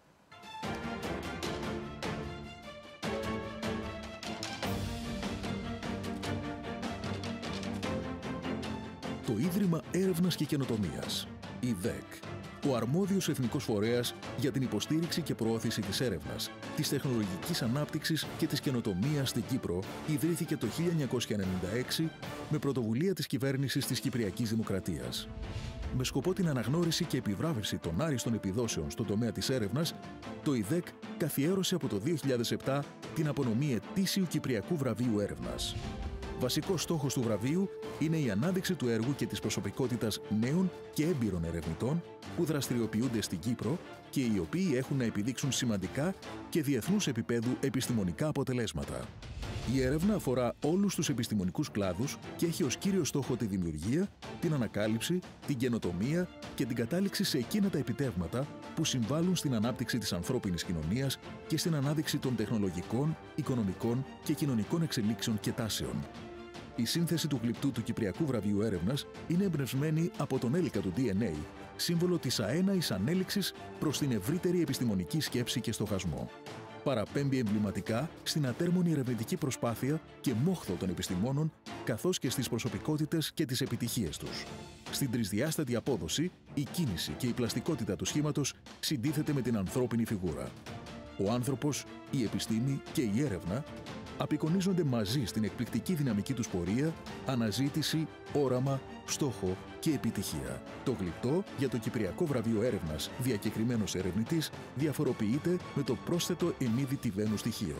Το Ίδρυμα Έρευνας και Καινοτομίας, η ΔΕΚ, ο αρμόδιος εθνικός φορέας για την υποστήριξη και προώθηση της έρευνας, της τεχνολογικής ανάπτυξης και της καινοτομίας στην Κύπρο, ιδρύθηκε το χίλια εννιακόσια ενενήντα έξι με πρωτοβουλία της κυβέρνησης της Κυπριακής Δημοκρατίας. Με σκοπό την αναγνώριση και επιβράβευση των άριστων επιδόσεων στον τομέα της έρευνας, το ΙΔΕΚ καθιέρωσε από το δύο χιλιάδες επτά την απονομή ετήσιου Κυπριακού Βραβείου Έρευνας. Βασικός στόχος του βραβείου είναι η ανάδειξη του έργου και της προσωπικότητας νέων και έμπειρων ερευνητών που δραστηριοποιούνται στην Κύπρο και οι οποίοι έχουν να επιδείξουν σημαντικά και διεθνούς επίπεδου επιστημονικά αποτελέσματα. Η έρευνα αφορά όλους τους επιστημονικούς κλάδους και έχει ως κύριο στόχο τη δημιουργία, την ανακάλυψη, την καινοτομία και την κατάληξη σε εκείνα τα επιτεύγματα που συμβάλλουν στην ανάπτυξη της ανθρώπινης κοινωνίας και στην ανάδειξη των τεχνολογικών, οικονομικών και κοινωνικών εξελίξεων και τάσεων. Η σύνθεση του γλυπτού του Κυπριακού Βραβείου Έρευνας είναι εμπνευσμένη από τον έλικα του ντι εν έι, σύμβολο της αέναης ανέλυξης προς την ευρύτερη επιστημονική σκέψη και στοχασμό. Παραπέμπει εμβληματικά στην ατέρμονη ερευνητική προσπάθεια και μόχθο των επιστημόνων, καθώς και στις προσωπικότητες και τις επιτυχίες τους. Στην τρισδιάστατη απόδοση, η κίνηση και η πλαστικότητα του σχήματος συντίθεται με την ανθρώπινη φιγούρα. Ο άνθρωπος, η επιστήμη και η έρευνα απεικονίζονται μαζί στην εκπληκτική δυναμική τους πορεία, αναζήτηση, όραμα, στόχο και επιτυχία. Το γλυπτό για το Κυπριακό Βραβείο Έρευνας «Διακεκριμένος ερευνητής» διαφοροποιείται με το πρόσθετο εμίδι τιβαίνου στοιχείο.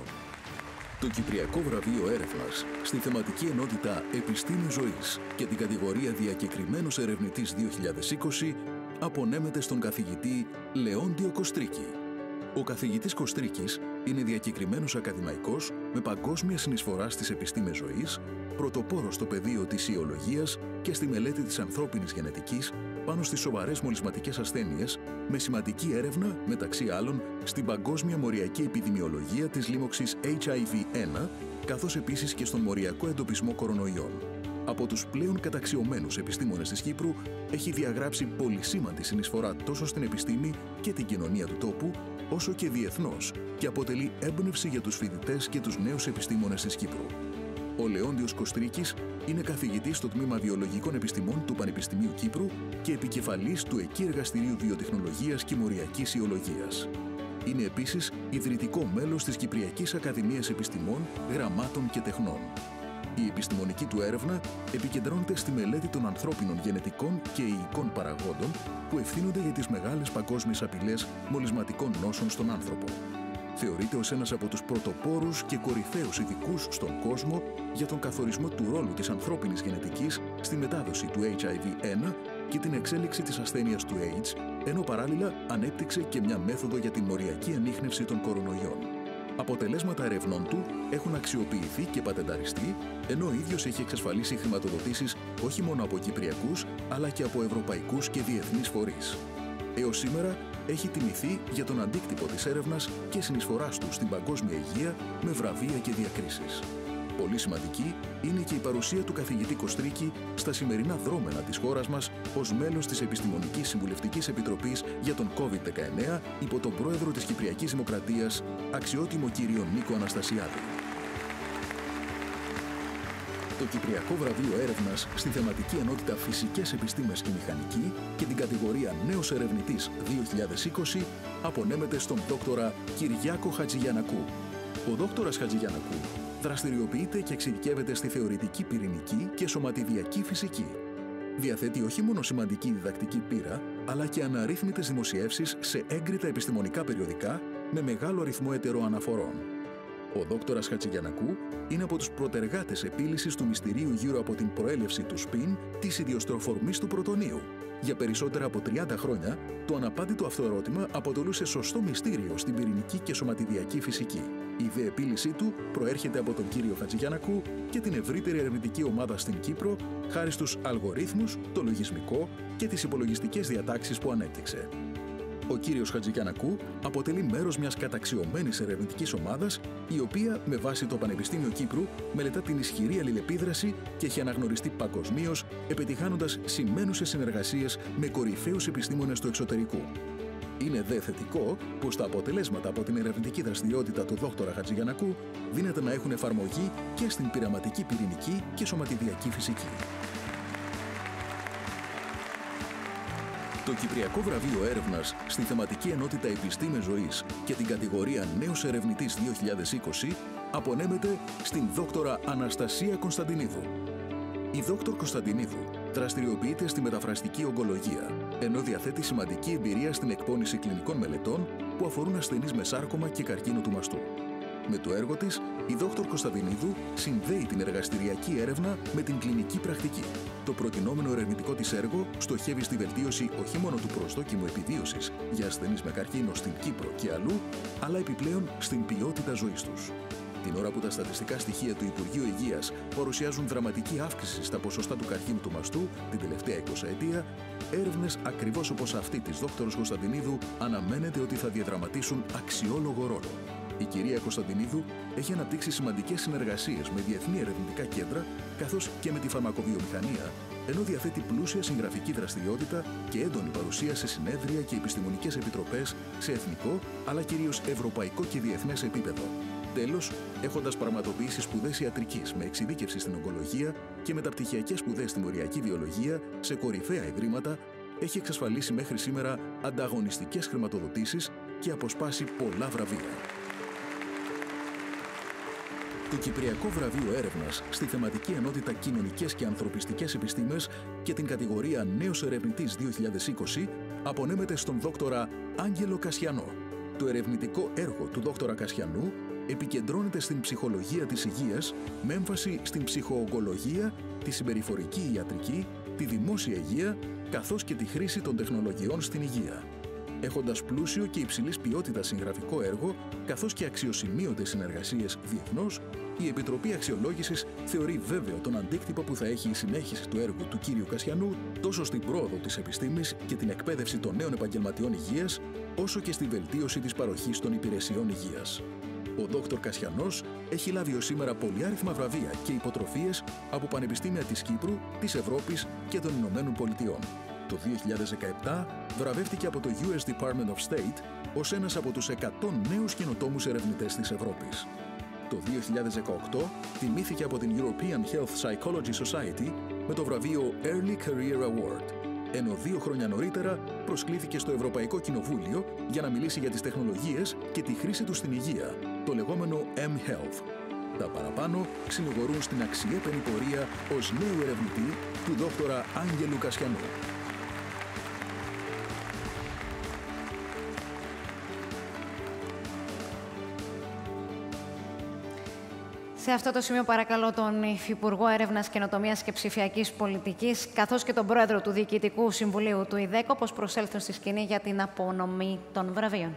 Το Κυπριακό Βραβείο Έρευνας στη θεματική ενότητα «Επιστήμη ζωής» και την κατηγορία «Διακεκριμένος ερευνητής δύο χιλιάδες είκοσι» απονέμεται στον καθηγητή Λεόντιο Κωστρίκη. Ο καθηγητής Κωστρίκης είναι διακεκριμένος ακαδημαϊκός με παγκόσμια συνεισφορά στις επιστήμες ζωής, πρωτοπόρος στο πεδίο της ιολογίας και στη μελέτη της ανθρώπινης γενετικής πάνω στις σοβαρές μολυσματικές ασθένειες, με σημαντική έρευνα, μεταξύ άλλων, στην παγκόσμια μοριακή επιδημιολογία της λίμωξης έιτς άι βι ένα, καθώς επίσης και στον μοριακό εντοπισμό κορονοϊών. Από τους πλέον καταξιωμένους επιστήμονες της Κύπρου, έχει διαγράψει πολυσήμαντη συνεισφορά τόσο στην επιστήμη και την κοινωνία του τόπου, όσο και διεθνώς, και αποτελεί έμπνευση για τους φοιτητές και τους νέους επιστήμονες της Κύπρου. Ο Λεόντιος Κωστρίκης είναι καθηγητής στο Τμήμα Βιολογικών Επιστημών του Πανεπιστημίου Κύπρου και επικεφαλής του ΕΚΙ Εργαστηρίου Βιοτεχνολογίας και Μοριακής Ιολογίας. Είναι επίσης ιδρυτικό μέλος της Κυπριακής Ακαδημίας Επιστημών, Γραμμάτων και Τεχνών. Η επιστημονική του έρευνα επικεντρώνεται στη μελέτη των ανθρώπινων γενετικών και ιικών παραγόντων που ευθύνονται για τις μεγάλες παγκόσμιες απειλές μολυσματικών νόσων στον άνθρωπο. Θεωρείται ως ένας από τους πρωτοπόρους και κορυφαίους ειδικούς στον κόσμο για τον καθορισμό του ρόλου της ανθρώπινης γενετικής στη μετάδοση του έιτς άι βι ένα και την εξέλιξη της ασθένειας του έιτς, ενώ παράλληλα ανέπτυξε και μια μέθοδο για την μοριακή ανίχνευση των κορονοϊών. Αποτελέσματα ερευνών του έχουν αξιοποιηθεί και πατενταριστεί, ενώ ο ίδιος έχει εξασφαλίσει χρηματοδοτήσεις όχι μόνο από κυπριακούς, αλλά και από ευρωπαϊκούς και διεθνείς φορείς. Έως σήμερα έχει τιμηθεί για τον αντίκτυπο της έρευνας και συνεισφοράς του στην παγκόσμια υγεία με βραβεία και διακρίσεις. Πολύ σημαντική είναι και η παρουσία του καθηγητή Κωστρίκη στα σημερινά δρόμενα της χώρας μας ως μέλος της Επιστημονικής Συμβουλευτικής Επιτροπής για τον κόβιντ δεκαεννέα υπό τον πρόεδρο της Κυπριακής Δημοκρατίας, αξιότιμο κύριο Νίκο Αναστασιάδη. Το Κυπριακό Βραβείο Έρευνας στη θεματική ενότητα Φυσικές Επιστήμες και Μηχανική και την κατηγορία Νέος Ερευνητής δύο χιλιάδες είκοσι απονέμεται στον δόκτορα Κυριάκο Χατζηγιαννακού. Ο δόκτορας Χατζηγιαννακού δραστηριοποιείται και εξειδικεύεται στη θεωρητική πυρηνική και σωματιδιακή φυσική. Διαθέτει όχι μόνο σημαντική διδακτική πείρα, αλλά και αναρρύθμιτες δημοσιεύσεις σε έγκριτα επιστημονικά περιοδικά με μεγάλο αριθμό ετεροαναφορών. Ο δόκτορας Χατζηγιαννακού είναι από τους προτεργάτες επίλυσης του μυστηρίου γύρω από την προέλευση του σπιν της ιδιοστροφορμής του πρωτονίου. Για περισσότερα από τριάντα χρόνια, το αναπάντητο αυτό ερώτημα αποτελούσε σωστό μυστήριο στην πυρηνική και σωματιδιακή φυσική. Η δε επίλυσή του προέρχεται από τον κύριο Χατζηγιαννακού και την ευρύτερη ερευνητική ομάδα στην Κύπρο, χάρη στους αλγορίθμους, το λογισμικό και τις υπολογιστικές διατάξεις που ανέπτυξε. Ο κύριος Χατζηγιαννακού αποτελεί μέρος μιας καταξιωμένης ερευνητικής ομάδας, η οποία, με βάση το Πανεπιστήμιο Κύπρου, μελετά την ισχυρή αλληλεπίδραση και έχει αναγνωριστεί παγκοσμίως, επιτυχάνοντας σημαίνουσες συνεργασίες με κορυφαίους επιστήμονες του εξωτερικού. Είναι δε θετικό πως τα αποτελέσματα από την ερευνητική δραστηριότητα του δόκτορα Χατζηγιαννακού δύναται να έχουν εφαρμογή και στην πειραματική πυρηνική και σωματιδιακή φυσική. Το Κυπριακό Βραβείο Έρευνας στη θεματική ενότητα Επιστήμες Ζωής και την κατηγορία Νέος Ερευνητής δύο χιλιάδες είκοσι απονέμεται στην δόκτορα Αναστασία Κωνσταντινίδου. Η δόκτωρ Κωνσταντινίδου δραστηριοποιείται στη μεταφραστική ογκολογία, ενώ διαθέτει σημαντική εμπειρία στην εκπόνηση κλινικών μελετών που αφορούν ασθενείς με σάρκωμα και καρκίνο του μαστού. Με το έργο της, η δόκτωρ Κωνσταντινίδου συνδέει την εργαστηριακή έρευνα με την κλινική πρακτική. Το προτινόμενο ερευνητικό της έργο στοχεύει στη βελτίωση όχι μόνο του προσδόκιμου επιβίωσης για ασθενείς με καρκίνο στην Κύπρο και αλλού, αλλά επιπλέον στην ποιότητα ζωής τους. Την ώρα που τα στατιστικά στοιχεία του Υπουργείου Υγείας παρουσιάζουν δραματική αύξηση στα ποσοστά του καρκίνου του μαστού την τελευταία εικοσαετία, έρευνες ακριβώς όπως αυτή της δόκτωρος Κωνσταντινίδου αναμένεται ότι θα διαδραματίσουν αξιόλογο ρόλο. Η κυρία Κωνσταντινίδου έχει αναπτύξει σημαντικές συνεργασίες με διεθνή ερευνητικά κέντρα, καθώς και με τη φαρμακοβιομηχανία, ενώ διαθέτει πλούσια συγγραφική δραστηριότητα και έντονη παρουσία σε συνέδρια και επιστημονικές επιτροπές σε εθνικό, αλλά κυρίως ευρωπαϊκό και διεθνές επίπεδο. Τέλος, έχοντας πραγματοποιήσει σπουδές ιατρικής με εξειδίκευση στην ογκολογία και μεταπτυχιακές σπουδές στη μοριακή βιολογία σε κορυφαία ιδρύματα, έχει εξασφαλίσει μέχρι σήμερα ανταγωνιστικές χρηματοδοτήσεις και αποσπάσει πολλά βραβεία. Το Κυπριακό Βραβείο Έρευνας στη θεματική ενότητα Κοινωνικές και Ανθρωπιστικές Επιστήμες και την κατηγορία Νέος Ερευνητής δύο χιλιάδες είκοσι απονέμεται στον δόκτορα Άγγελο Κασιανό. Το ερευνητικό έργο του δόκτορα Κασιανού επικεντρώνεται στην ψυχολογία της υγείας με έμφαση στην ψυχοογκολογία, τη συμπεριφορική ιατρική, τη δημόσια υγεία καθώς και τη χρήση των τεχνολογιών στην υγεία. Έχοντας πλούσιο και υψηλής ποιότητας συγγραφικό έργο, καθώς και αξιοσημείωτες συνεργασίες διεθνώς, η Επιτροπή Αξιολόγησης θεωρεί βέβαιο τον αντίκτυπο που θα έχει η συνέχιση του έργου του κ. Κασιανού τόσο στην πρόοδο της επιστήμης και την εκπαίδευση των νέων επαγγελματιών υγείας, όσο και στη βελτίωση της παροχής των υπηρεσιών υγείας. Ο δόκτωρ Κασιανός έχει λάβει ως σήμερα πολυάριθμα βραβεία και υποτροφίες από πανεπιστήμια της Κύπρου, της Ευρώπης και των Ηνωμένων Πολιτειών. Το δύο χιλιάδες δεκαεπτά βραβεύτηκε από το γιου ες Department of State ως ένας από τους εκατό νέους καινοτόμους ερευνητές της Ευρώπης. Το δύο χιλιάδες δεκαοκτώ τιμήθηκε από την European Health Psychology Society με το βραβείο Early Career Award, ενώ δύο χρόνια νωρίτερα προσκλήθηκε στο Ευρωπαϊκό Κοινοβούλιο για να μιλήσει για τις τεχνολογίες και τη χρήση τους στην υγεία, το λεγόμενο M-Health. Τα παραπάνω συνηγορούν στην αξιέπαινη πορεία ως νέου ερευνητή του δόκτορα Άγγελου Κασιανού. Σε αυτό το σημείο παρακαλώ τον Υφυπουργό Έρευνας, Καινοτομίας και Ψηφιακής Πολιτικής, καθώς και τον Πρόεδρο του Διοικητικού Συμβουλίου του ΙΔΕΚ, όπως προσέλθουν στη σκηνή για την απονομή των βραβείων.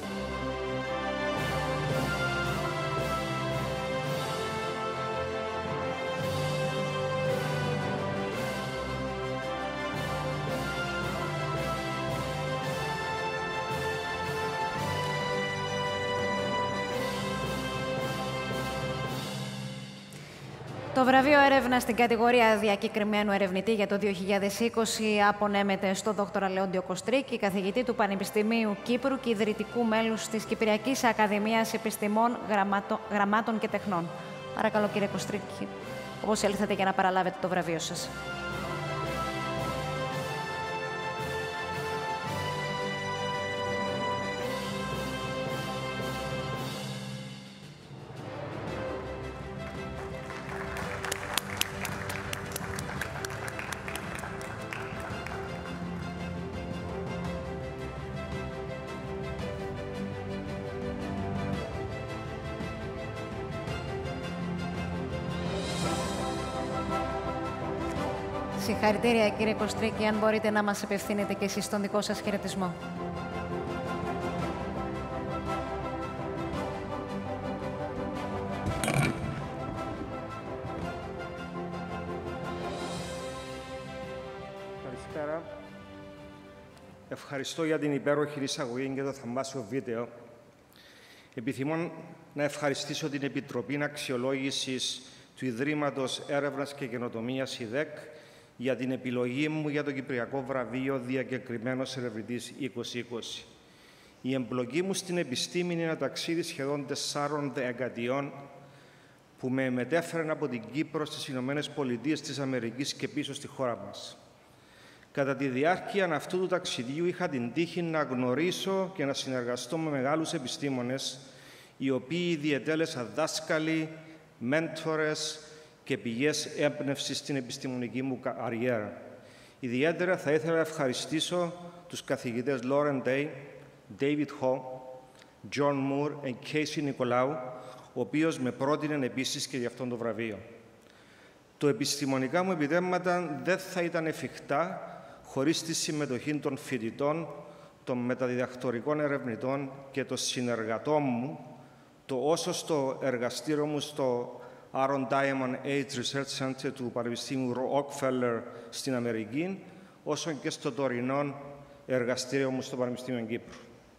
Το βραβείο έρευνα στην κατηγορία διακεκριμένου ερευνητή για το δύο χιλιάδες είκοσι απονέμεται στον δόκτορα Λεόντιο Κωστρίκη, καθηγητή του Πανεπιστημίου Κύπρου και ιδρυτικού μέλους της Κυπριακής Ακαδημίας Επιστημών, Γραμμάτων, Γραμμάτων και Τεχνών. Παρακαλώ, κύριε Κωστρίκη, όπως έλθατε για να παραλάβετε το βραβείο σας. Συγχαρητήρια, κύριε Κωστρίκη. Αν μπορείτε να μας απευθύνετε και εσείς τον δικό σας χαιρετισμό. Καλησπέρα. Ευχαριστώ για την υπέροχη εισαγωγή και το θαυμάσιο βίντεο. Επιθυμώ να ευχαριστήσω την Επιτροπή Αξιολόγησης του Ιδρύματος Έρευνας και Καινοτομίας ΙΔΕΚ για την επιλογή μου για το Κυπριακό Βραβείο Διακεκριμένος Ερευνητής είκοσι είκοσι. Η εμπλοκή μου στην επιστήμη είναι ένα ταξίδι σχεδόν τεσσάρων δεκαετιών που με μετέφεραν από την Κύπρο στις Ηνωμένες Πολιτείες της Αμερικής και πίσω στη χώρα μας. Κατά τη διάρκεια αυτού του ταξιδιού είχα την τύχη να γνωρίσω και να συνεργαστώ με μεγάλους επιστήμονες, οι οποίοι διετέλεσαν δάσκαλοι, μέντορες και πηγές έμπνευσης στην επιστημονική μου καριέρα. Ιδιαίτερα θα ήθελα να ευχαριστήσω τους καθηγητές Lauren Day, David Ho, John Moore και Casey Nicolaou, ο οποίος με πρότεινε επίσης και για αυτό το βραβείο. Το επιστημονικά μου επιτεύγματα δεν θα ήταν εφικτά χωρίς τη συμμετοχή των φοιτητών, των μεταδιδακτορικών ερευνητών και των συνεργατών μου, το όσο στο εργαστήριο μου στο Aaron Diamond Age Research Center του Πανεπιστήμιου Rockefeller στην Αμερική, όσο και στο τωρινό εργαστήριο μου στο Πανεπιστήμιο Κύπρου.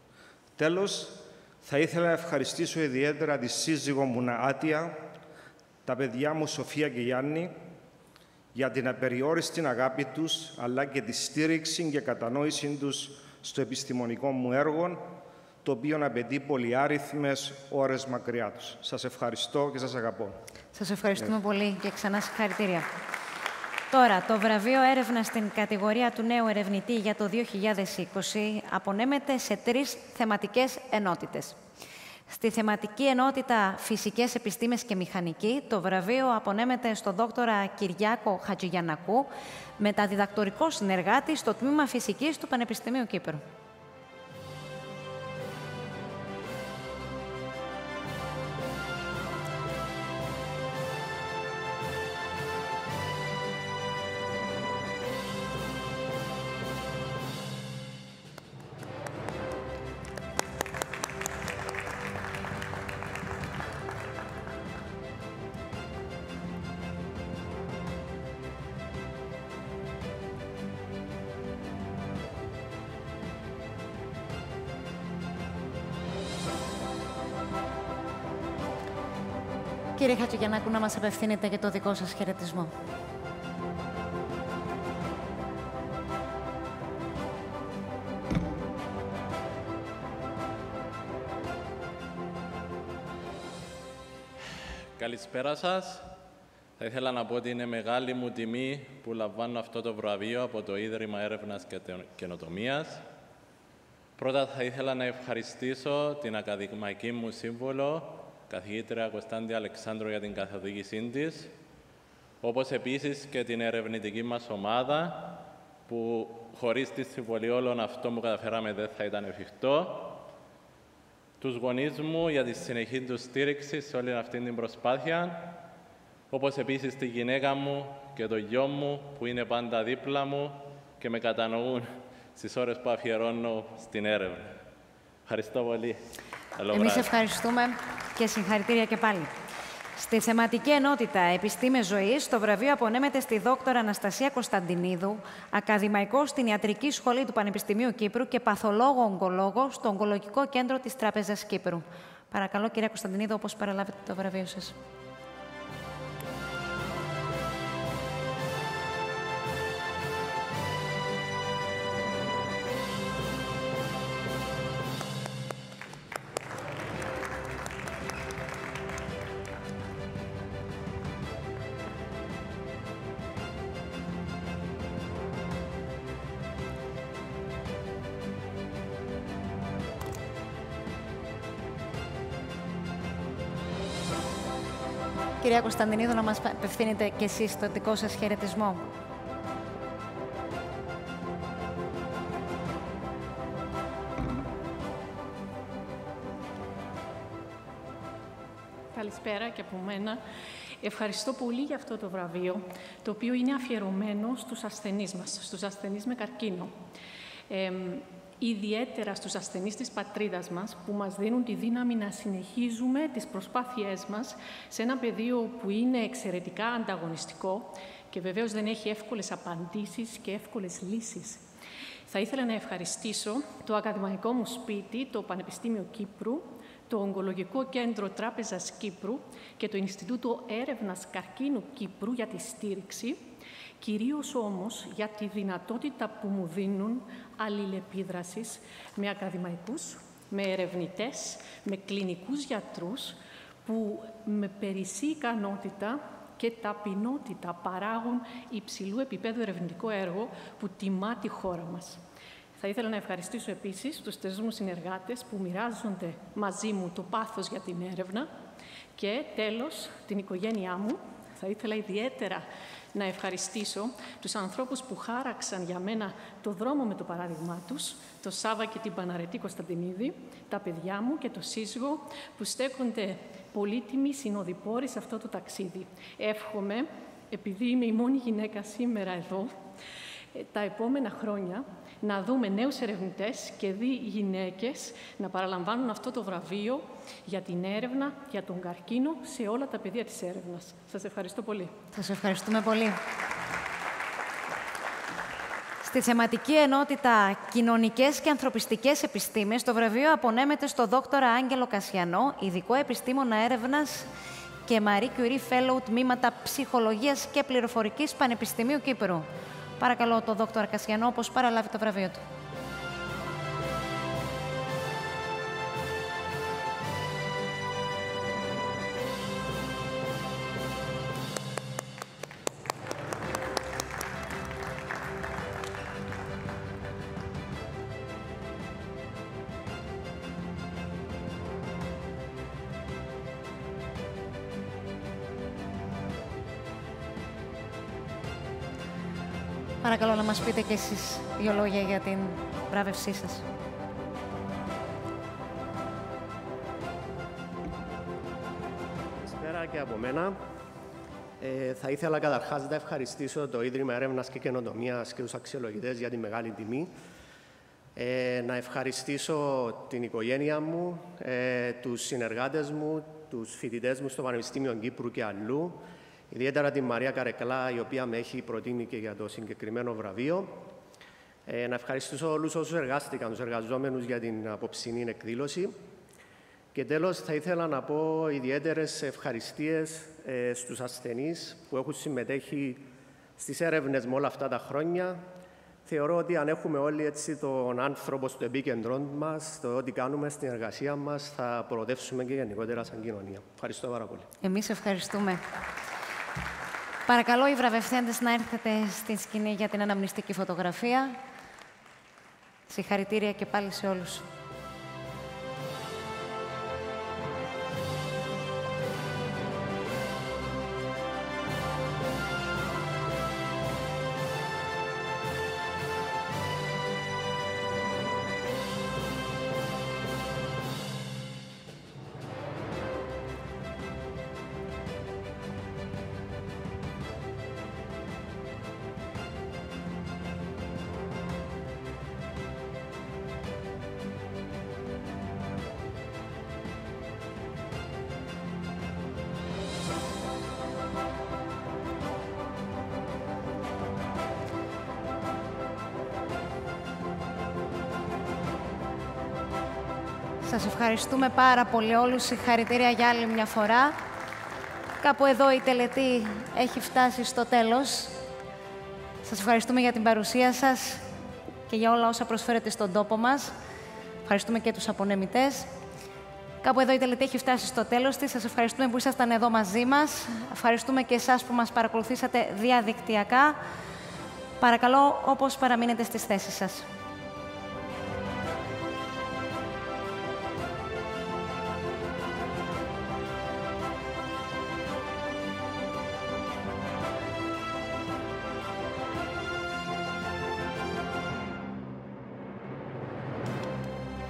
Τέλος, θα ήθελα να ευχαριστήσω ιδιαίτερα τη σύζυγό μου Ναάτια, τα παιδιά μου Σοφία και Γιάννη, για την απεριόριστη αγάπη τους, αλλά και τη στήριξη και κατανόηση τους στο επιστημονικό μου έργο, το οποίο απαιτεί πολυάριθμες ώρες μακριά τους. Σας ευχαριστώ και σας αγαπώ. Σας ευχαριστούμε yeah. πολύ και ξανά συγχαρητήρια. Τώρα, το βραβείο έρευνα στην κατηγορία του νέου ερευνητή για το δύο χιλιάδες είκοσι απονέμεται σε τρεις θεματικές ενότητες. Στη θεματική ενότητα Φυσικές Επιστήμες και Μηχανική, το βραβείο απονέμεται στον δόκτορα Κυριάκο Χατζηγιαννακού, μεταδιδακτορικό συνεργάτη στο Τμήμα Φυσικής του Πανεπιστημίου Κύπρου. Κύριε Χατζηγιαννάκου, να μας απευθύνετε και το δικό σας χαιρετισμό. Καλησπέρα σας. Θα ήθελα να πω ότι είναι μεγάλη μου τιμή που λαμβάνω αυτό το βραβείο από το Ίδρυμα Έρευνας και Καινοτομίας. Πρώτα θα ήθελα να ευχαριστήσω την ακαδημαϊκή μου σύμβολο, καθηγήτρια Κωνσταντή Αλεξάνδρου, για την καθοδήγησή της, όπως επίσης και την ερευνητική μας ομάδα, που χωρίς τη συμβολή όλων αυτών που καταφέραμε δεν θα ήταν εφικτό, τους γονείς μου για τη συνεχή τους στήριξη σε όλη αυτή την προσπάθεια, όπως επίσης τη γυναίκα μου και το γιο μου που είναι πάντα δίπλα μου και με κατανοούν στις ώρες που αφιερώνω στην έρευνα. Ευχαριστώ πολύ. Εμείς ευχαριστούμε και συγχαρητήρια και πάλι. Στη θεματική ενότητα Επιστήμες Ζωής, το βραβείο απονέμεται στη δόκτωρα Αναστασία Κωνσταντινίδου, ακαδημαϊκό στην Ιατρική Σχολή του Πανεπιστημίου Κύπρου και παθολόγο-ογκολόγο στο Ογκολογικό Κέντρο της Τράπεζας Κύπρου. Παρακαλώ, κυρία Κωνσταντινίδου, όπως παραλάβετε το βραβείο σας. Κυρία Κωνσταντινίδου, να μας απευθύνετε και εσείς το δικό σας χαιρετισμό. Καλησπέρα και από μένα. Ευχαριστώ πολύ για αυτό το βραβείο, το οποίο είναι αφιερωμένο στους ασθενείς μας, στους ασθενείς με καρκίνο. Ε, ιδιαίτερα στους ασθενείς της πατρίδας μας, που μας δίνουν τη δύναμη να συνεχίζουμε τις προσπάθειές μας σε ένα πεδίο που είναι εξαιρετικά ανταγωνιστικό και βεβαίως δεν έχει εύκολες απαντήσεις και εύκολες λύσεις. Θα ήθελα να ευχαριστήσω το ακαδημαϊκό μου σπίτι, το Πανεπιστήμιο Κύπρου, το Ογκολογικό Κέντρο Τράπεζας Κύπρου και το Ινστιτούτο Έρευνας Καρκίνου Κύπρου για τη στήριξη, κυρίως όμως για τη δυνατότητα που μου δίνουν αλληλεπίδρασης με ακαδημαϊκούς, με ερευνητές, με κλινικούς γιατρούς, που με περισσή ικανότητα και ταπεινότητα παράγουν υψηλού επίπεδου ερευνητικό έργο που τιμά τη χώρα μας. Θα ήθελα να ευχαριστήσω επίσης τους τρεις μου συνεργάτες που μοιράζονται μαζί μου το πάθος για την έρευνα και τέλος την οικογένειά μου. Θα ήθελα ιδιαίτερα να ευχαριστήσω τους ανθρώπους που χάραξαν για μένα το δρόμο με το παράδειγμά τους, το Σάβα και την Παναρετή Κωνσταντινίδη, τα παιδιά μου και το σύζυγο που στέκονται πολύτιμοι συνοδοιπόροι σε αυτό το ταξίδι. Εύχομαι, επειδή είμαι η μόνη γυναίκα σήμερα εδώ, τα επόμενα χρόνια να δούμε νέους ερευνητές και δι γυναίκες να παραλαμβάνουν αυτό το βραβείο για την έρευνα, για τον καρκίνο σε όλα τα πεδία της έρευνας. Σας ευχαριστώ πολύ. Σας ευχαριστούμε πολύ. Στη θεματική ενότητα Κοινωνικές και Ανθρωπιστικές Επιστήμες, το βραβείο απονέμεται στο δόκτορα Άγγελο Κασιανό, ειδικό επιστήμονα έρευνας και Marie Curie Fellow τμήματα Ψυχολογίας και Πληροφορικής Πανεπιστημίου Κύπρου. Παρακαλώ τον δόκτορα Κασιανό, όπως παραλάβει το βραβείο του. Παρακαλώ να μας πείτε και εσείς δύο λόγια για την βράβευσή σας. Καλησπέρα και από μένα. Ε, θα ήθελα καταρχάς να ευχαριστήσω το Ίδρυμα Έρευνας και Καινοτομίας και τους αξιολογητές για τη μεγάλη τιμή. Ε, να ευχαριστήσω την οικογένεια μου, ε, τους συνεργάτες μου, τους φοιτητές μου στο Πανεπιστήμιο Κύπρου και αλλού, ιδιαίτερα την Μαρία Καρεκλά, η οποία με έχει προτείνει και για το συγκεκριμένο βραβείο. Ε, να ευχαριστήσω όλους όσους εργάστηκαν, τους εργαζόμενους για την απόψινή εκδήλωση. Και τέλος, θα ήθελα να πω ιδιαίτερες ευχαριστίες ε, στους ασθενείς που έχουν συμμετέχει στις έρευνες με όλα αυτά τα χρόνια. Θεωρώ ότι αν έχουμε όλοι έτσι τον άνθρωπο στο επίκεντρό μας, το ό,τι κάνουμε στην εργασία μας, θα προοδεύσουμε και γενικότερα σαν κοινωνία. Ευχαριστώ πάρα πολύ. Εμείς ευχαριστούμε. Παρακαλώ οι βραβευθέντες να έρθετε στη σκηνή για την αναμνηστική φωτογραφία. Συγχαρητήρια και πάλι σε όλους. Σας ευχαριστούμε πάρα πολύ όλους. Συγχαρητήρια για άλλη μια φορά. Κάπου εδώ η τελετή έχει φτάσει στο τέλος. Σας ευχαριστούμε για την παρουσία σας και για όλα όσα προσφέρετε στον τόπο μας. Ευχαριστούμε και τους απονεμητές. Κάπου εδώ η τελετή έχει φτάσει στο τέλος της. Σας ευχαριστούμε που ήσασταν εδώ μαζί μας. Ευχαριστούμε και εσάς που μας παρακολουθήσατε διαδικτυακά. Παρακαλώ, όπως παραμείνετε στις θέσεις σας.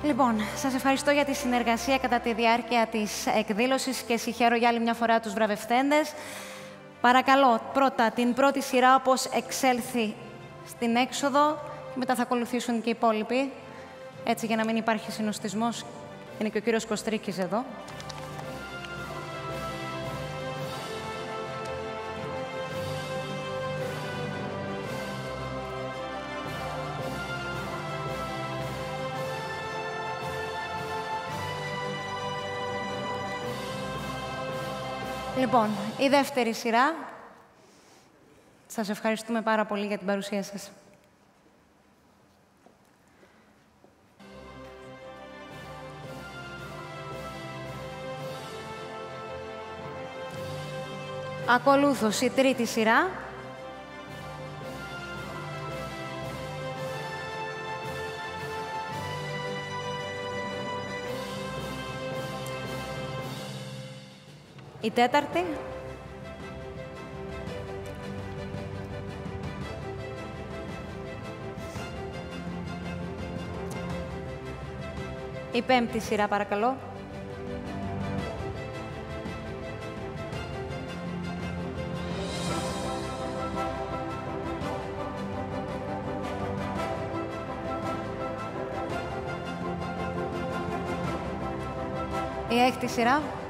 Λοιπόν, σας ευχαριστώ για τη συνεργασία κατά τη διάρκεια της εκδήλωσης και συγχαίρω για άλλη μια φορά τους βραβευτέντες. Παρακαλώ, πρώτα την πρώτη σειρά όπως εξέλθει στην έξοδο και μετά θα ακολουθήσουν και οι υπόλοιποι. Έτσι, για να μην υπάρχει συνοστισμός. Είναι και ο κύριος Κωστρίκης εδώ. Λοιπόν, η δεύτερη σειρά. Σας ευχαριστούμε πάρα πολύ για την παρουσία σας. Ακολούθως η τρίτη σειρά. Η τέταρτη. Η πέμπτη σειρά, παρακαλώ. Η έκτη σειρά.